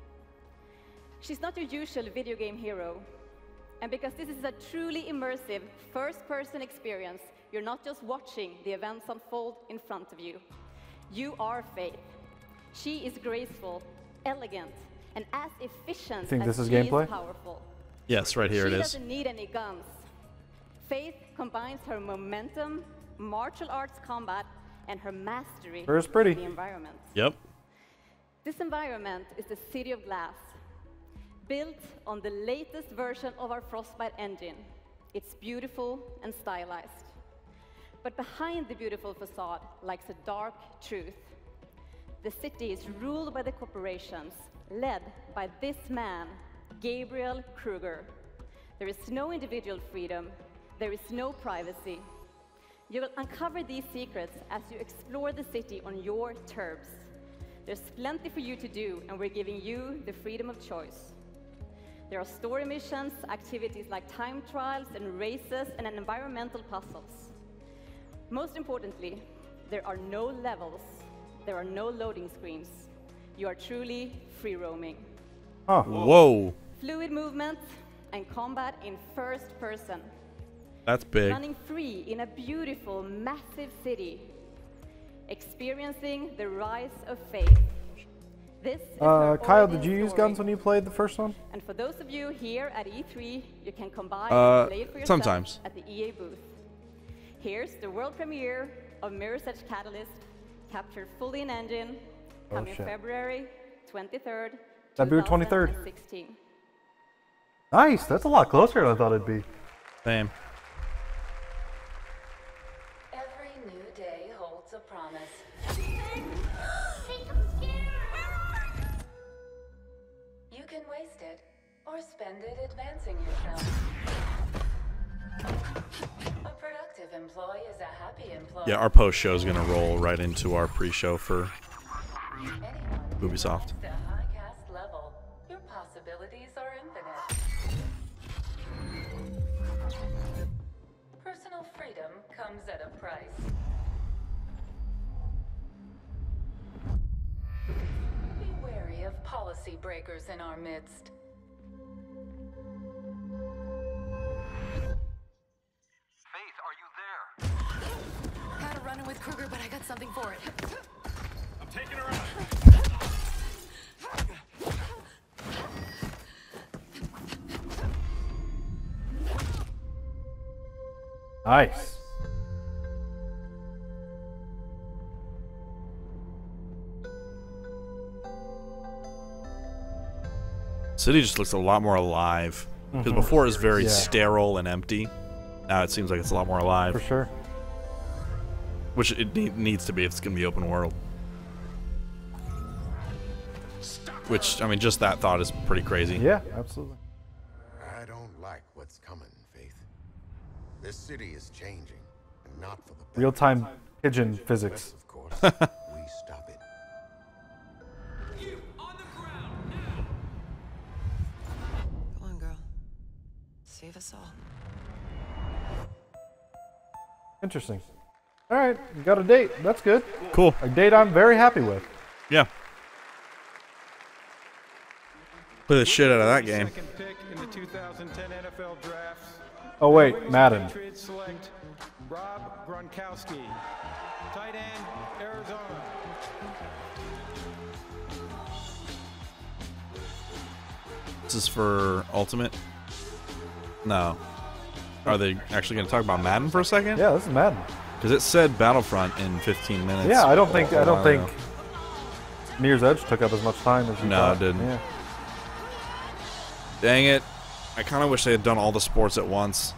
She's not your usual video game hero. And because this is a truly immersive first-person experience, you're not just watching the events unfold in front of you. You are Faith. She is graceful, elegant, and as efficient Think as this is she gameplay? is powerful. Yes, right here She it is. doesn't need any guns. Faith combines her momentum, martial arts combat, and her mastery Where's pretty? of the environment. Yep. This environment is the City of Glass, built on the latest version of our Frostbite engine. It's beautiful and stylized. But behind the beautiful facade lies a dark truth. The city is ruled by the corporations, led by this man, Gabriel Kruger. There is no individual freedom. There is no privacy. You will uncover these secrets as you explore the city on your terms. There's plenty for you to do, and we're giving you the freedom of choice. There are story missions, activities like time trials and races, and environmental puzzles. Most importantly, there are no levels. There are no loading screens. You are truly free roaming. Oh. Whoa. Fluid movement and combat in first person. That's big. Running free in a beautiful, massive city. Experiencing the rise of faith. This is her Kyle, origin did you use story. guns when you played the first one? And for those of you here at E3, you can combine and play it for yourself sometimes. at the EA booth. Here's the world premiere of Mirror's Edge Catalyst, captured fully in engine, Oh, coming shit. February 23rd, February 23rd. 2016. Nice. That's a lot closer than I thought it'd be. Same. Every new day holds a promise. You can waste it or spend it advancing yourself. A productive employee is a happy employee. Yeah, our post show is gonna roll right into our pre-show for Ubisoft. The high cast level. Your possibilities are infinite. Personal freedom comes at a price. Be wary of policy breakers in our midst. Had a run-in with Kruger, but I got something for it. I'm taking her out. Nice. City just looks a lot more alive. Because before it was very sterile and empty. Now it seems like it's a lot more alive. For sure. Which it needs to be if it's going to be open world. Which, I mean, just that thought is pretty crazy. Yeah, absolutely. I don't like what's coming, Faith. This city is changing, and not for the better. Real-time pigeon physics. Of course, we stop it. Go on, girl. Save us all. Interesting. All right, we got a date. That's good. Cool. A date I'm very happy with. Yeah. Play the shit out of that game. Second pick in the 2010 NFL draft. Oh wait, Madden. Patriots select Rob Gronkowski, tight end, Arizona. This is for Ultimate? No. Are they actually going to talk about Madden for a second? Yeah, this is Madden. Because it said Battlefront in 15 minutes. Yeah, I don't think Mirror's Edge took up as much time as you No, thought. it didn't. Yeah. Dang it. I kind of wish they had done all the sports at once.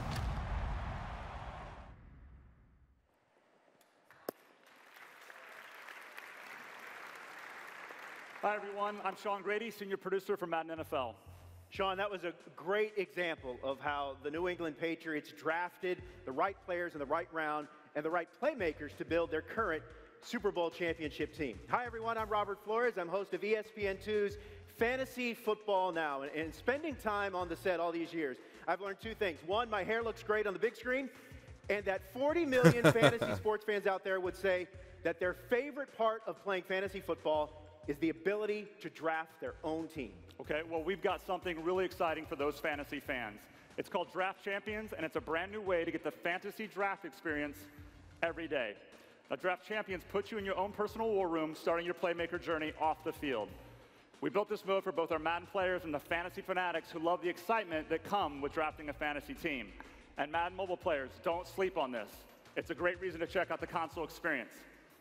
Hi, everyone. I'm Sean Grady, senior producer for Madden NFL. Sean, that was a great example of how the New England Patriots drafted the right players in the right round and the right playmakers to build their current Super Bowl championship team. Hi, everyone. I'm Robert Flores. I'm host of ESPN2's Fantasy Football Now. And spending time on the set all these years, I've learned two things. One, my hair looks great on the big screen, and that 40 million fantasy sports fans out there would say that their favorite part of playing fantasy football is the ability to draft their own team. Okay, well, we've got something really exciting for those fantasy fans. It's called Draft Champions, and it's a brand new way to get the fantasy draft experience every day. Now, Draft Champions puts you in your own personal war room, starting your playmaker journey off the field. We built this mode for both our Madden players and the fantasy fanatics who love the excitement that come with drafting a fantasy team. And Madden mobile players, don't sleep on this. It's a great reason to check out the console experience.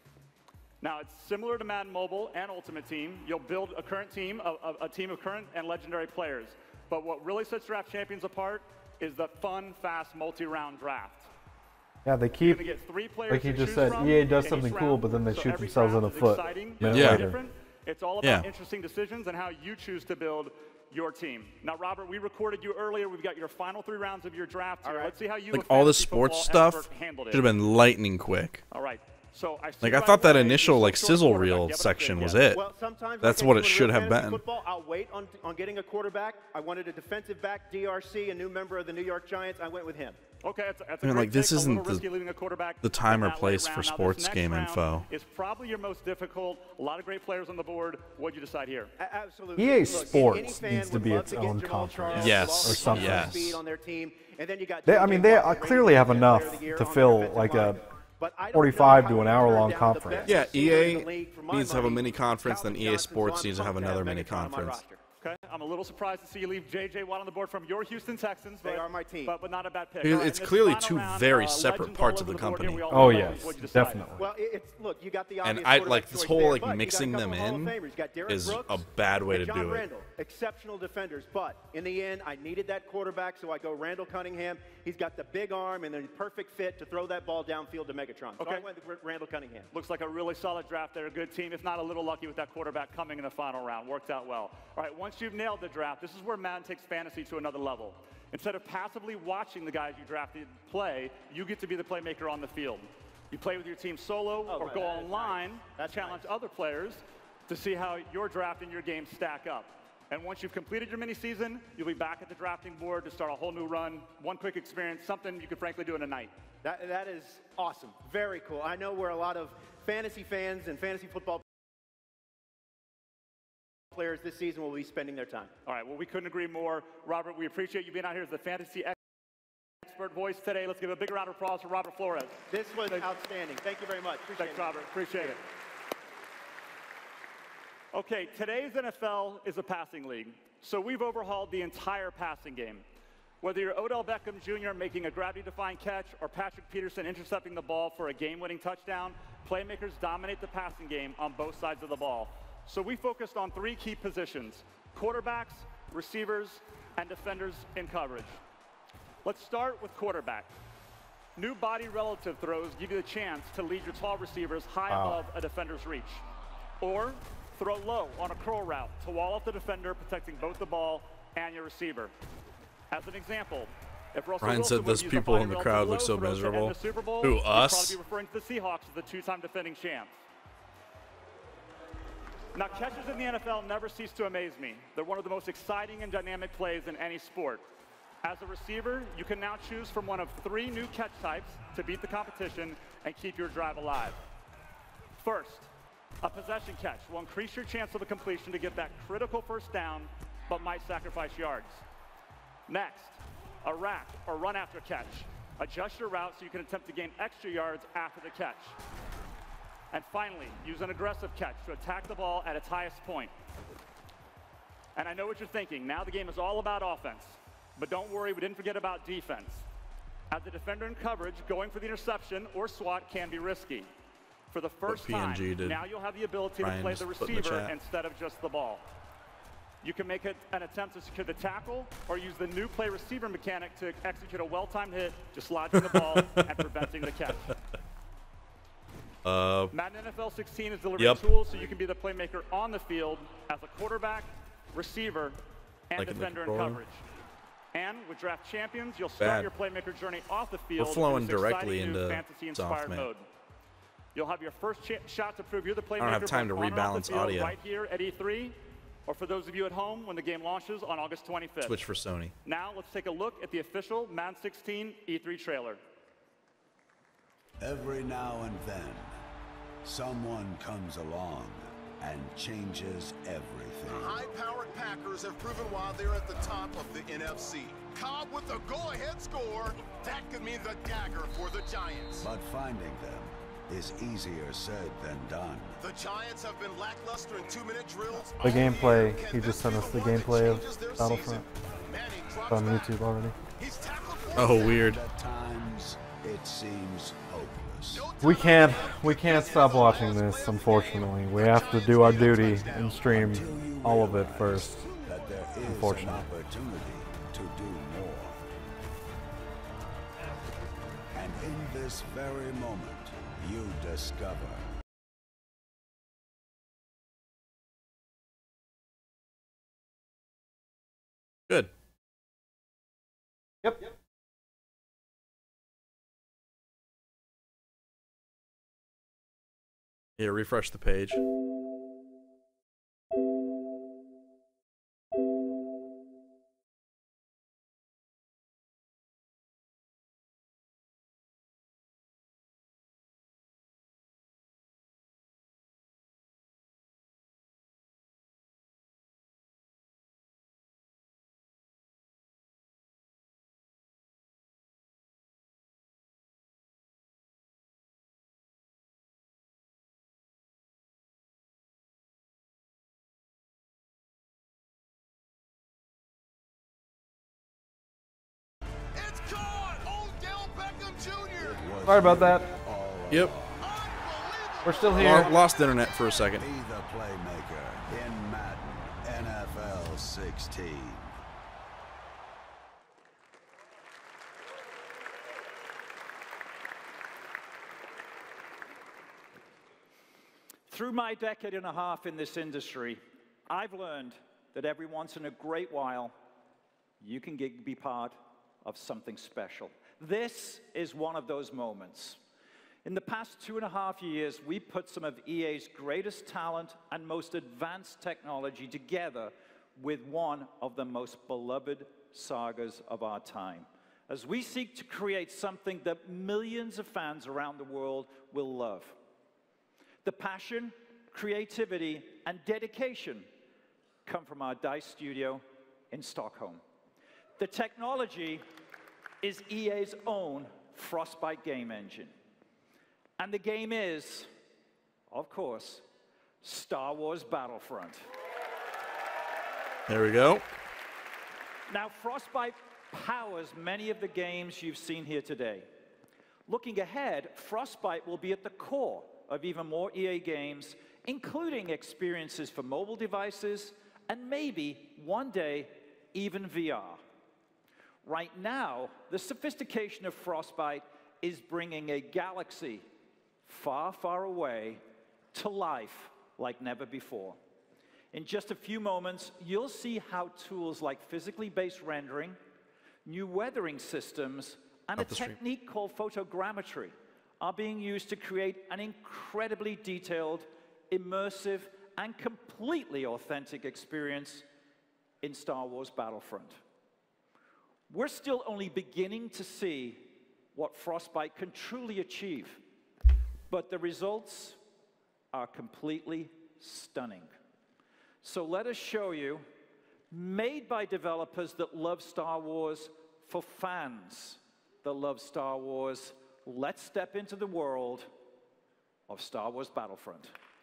Now, it's similar to Madden Mobile and Ultimate Team. You'll build a current team, a team of current and legendary players. But what really sets Draft Champions apart is the fun, fast, multi-round draft. Yeah, they keep, You're gonna get 3 players like he to just choose said, from EA does in something each cool, round. but then they So shoot every themselves in round the is foot exciting, minutes it's later. different. It's all about interesting decisions and how you choose to build your team. Now, Robert, we recorded you earlier. We've got your final 3 rounds of your draft here. Let's see how you, Like, a all the fantasy sports football stuff expert, handled it. should have been lightning quick. All right. So I see Like, I right thought that away initial, you're like, so sizzle short reel quarterback. section was Yeah. it. Well, sometimes That's like what I it do in should real have fantasy been. Football, I'll wait on getting a quarterback. I wanted a defensive back, DRC, a new member of the New York Giants. I went with him. Okay, that's I a mean, great like, this pick, a isn't little risky leaving a quarterback the time in or that place late for round. Now, this sports next game round info. is probably your most difficult. A lot of great players on the board. What'd you decide here? Absolutely. EA Look, Sports any fan needs to would be love its to get own Jamal conference. Charles, Yes, Lawler, or something. Lawler Speed on their team, and then you got They, I J.J. mean, they Watt, clearly have Player of enough the Year to on fill their like defensive a line. But I don't 45 know to how an you hour turn long down the conference. best Yeah, receiver in EA the league. For my needs to have a money, mini conference, then Calvin EA Johnson's Sports on needs to have top another of mini Megatron on my conference. roster. Okay, I'm a little surprised to see you leave J.J. Watt on the board from your Houston Texans. They are my team. But not a bad pick. It's clearly two very separate parts of the company. Oh yes, definitely. Well, look, you got the And obvious I quarterback like this choice whole there, like but you got a mixing couple them Hall of in Famers. You got Derrick is Brooks a bad way to and John do it. Randall, exceptional defenders, but in the end, I needed that quarterback, so I go Randall Cunningham. He's got the big arm and the perfect fit to throw that ball downfield to Megatron. So I went with Randall Cunningham. Looks like a really solid draft there. A good team, if not a little lucky with that quarterback coming in the final round. Worked out well. All right, once you've nailed the draft, this is where Madden takes fantasy to another level. Instead of passively watching the guys you drafted play, you get to be the playmaker on the field. You play with your team solo or go online, challenge other players to see how your draft and your game stack up. And once you've completed your mini season, you'll be back at the drafting board to start a whole new run, one quick experience, something you could frankly do in a night. That is awesome. Very cool. I know where a lot of fantasy fans and fantasy football players this season will be spending their time. All right, well, we couldn't agree more. Robert, we appreciate you being out here as the fantasy expert voice today. Let's give a big round of applause for Robert Flores. This was outstanding. Thank you very much. Thanks, Robert. Appreciate it. Okay, today's NFL is a passing league, so we've overhauled the entire passing game. Whether you're Odell Beckham Jr. making a gravity-defying catch or Patrick Peterson intercepting the ball for a game-winning touchdown, playmakers dominate the passing game on both sides of the ball. So we focused on three key positions: quarterbacks, receivers, and defenders in coverage. Let's start with quarterback. New body relative throws give you the chance to lead your tall receivers high above a defender's reach. Or throw low on a curl route to wall off the defender, protecting both the ball and your receiver. As an example, if Russell Ryan Wilson said those would use people a in the body crowd relative look so low throw to end miserable. the Super Bowl, Who, he'd us? probably be referring to the Seahawks as the two-time defending champs. Now, catches in the NFL never cease to amaze me. They're one of the most exciting and dynamic plays in any sport. As a receiver, you can now choose from one of three new catch types to beat the competition and keep your drive alive. First, a possession catch will increase your chance of a completion to get that critical first down, but might sacrifice yards. Next, a rack or run after catch. Adjust your route so you can attempt to gain extra yards after the catch. And finally, use an aggressive catch to attack the ball at its highest point. And I know what you're thinking. Now the game is all about offense. But don't worry, we didn't forget about defense. As a defender in coverage, going for the interception or swat can be risky. For the first time, now you'll have the ability to play the receiver instead of just the ball. You can make an attempt to secure the tackle or use the new play receiver mechanic to execute a well-timed hit, just lodging the ball and preventing the catch. Madden NFL 16 is delivering tools so you can be the playmaker on the field as a quarterback, receiver, and defender in coverage. And with Draft Champions, you'll start your playmaker journey off the field. We're flowing in this directly exciting new into fantasy-inspired mode. You'll have your first shot to prove you're the playmaker. I don't have time to on and off the rebalance field audio. right here at E3, or for those of you at home when the game launches on August 25th. Switch for Sony. Now let's take a look at the official Madden 16 E3 trailer. Every now and then, someone comes along and changes everything. The high-powered Packers have proven why they're at the top of the NFC. Cobb with the go-ahead score. That could mean the dagger for the Giants. But finding them is easier said than done. The Giants have been lackluster in 2-minute drills. The gameplay, he just sent us the gameplay of Battlefront. It's on YouTube already. Oh, weird. At times, it seems hopeless. We can't stop watching this, unfortunately. We have to do our duty and stream all of it first, That there is unfortunately. an opportunity to do more. And in this very moment, you discover Good. Yep. Yeah, refresh the page. Sorry about that. Yep. We're still here. Lost internet for a second. Be the playmaker in Madden NFL 16. Through my decade and a half in this industry, I've learned that every once in a great while, you can be part of something special. This is one of those moments. In the past 2.5 years, we put some of EA's greatest talent and most advanced technology together with one of the most beloved sagas of our time, as we seek to create something that millions of fans around the world will love. The passion, creativity, and dedication come from our DICE studio in Stockholm. The technology is EA's own Frostbite game engine. And the game is, of course, Star Wars Battlefront. There we go. Now, Frostbite powers many of the games you've seen here today. Looking ahead, Frostbite will be at the core of even more EA games, including experiences for mobile devices, and maybe, one day, even VR. Right now, the sophistication of Frostbite is bringing a galaxy far, far away to life like never before. In just a few moments, you'll see how tools like physically based rendering, new weathering systems, and a technique called photogrammetry are being used to create an incredibly detailed, immersive, and completely authentic experience in Star Wars Battlefront. We're still only beginning to see what Frostbite can truly achieve, but the results are completely stunning. So let us show you, made by developers that love Star Wars, for fans that love Star Wars, let's step into the world of Star Wars Battlefront.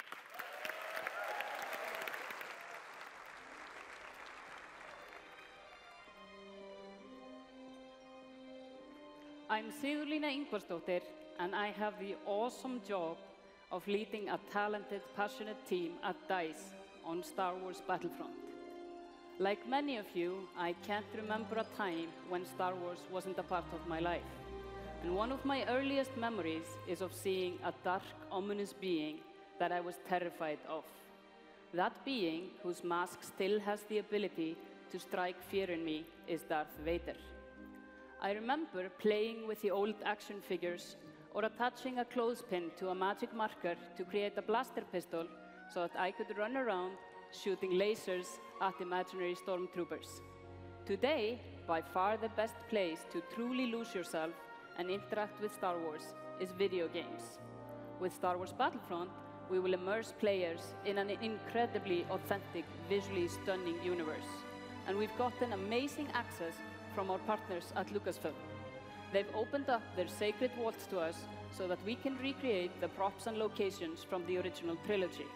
I'm Sigurlína Ingvarsdóttir, and I have the awesome job of leading a talented, passionate team at DICE on Star Wars Battlefront. Like many of you, I can't remember a time when Star Wars wasn't a part of my life. And one of my earliest memories is of seeing a dark, ominous being that I was terrified of. That being, whose mask still has the ability to strike fear in me, is Darth Vader. I remember playing with the old action figures or attaching a clothespin to a magic marker to create a blaster pistol so that I could run around shooting lasers at imaginary stormtroopers. Today, by far the best place to truly lose yourself and interact with Star Wars is video games. With Star Wars Battlefront, we will immerse players in an incredibly authentic, visually stunning universe. And we've gotten amazing access from our partners at Lucasfilm. They've opened up their sacred vaults to us so that we can recreate the props and locations from the original trilogy.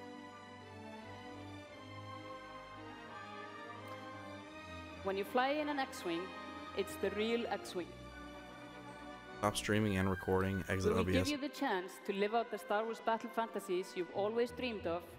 When you fly in an X-Wing, it's the real X-Wing. Stop streaming and recording. Exit We will OBS. give you the chance to live out the Star Wars battle fantasies you've always dreamed of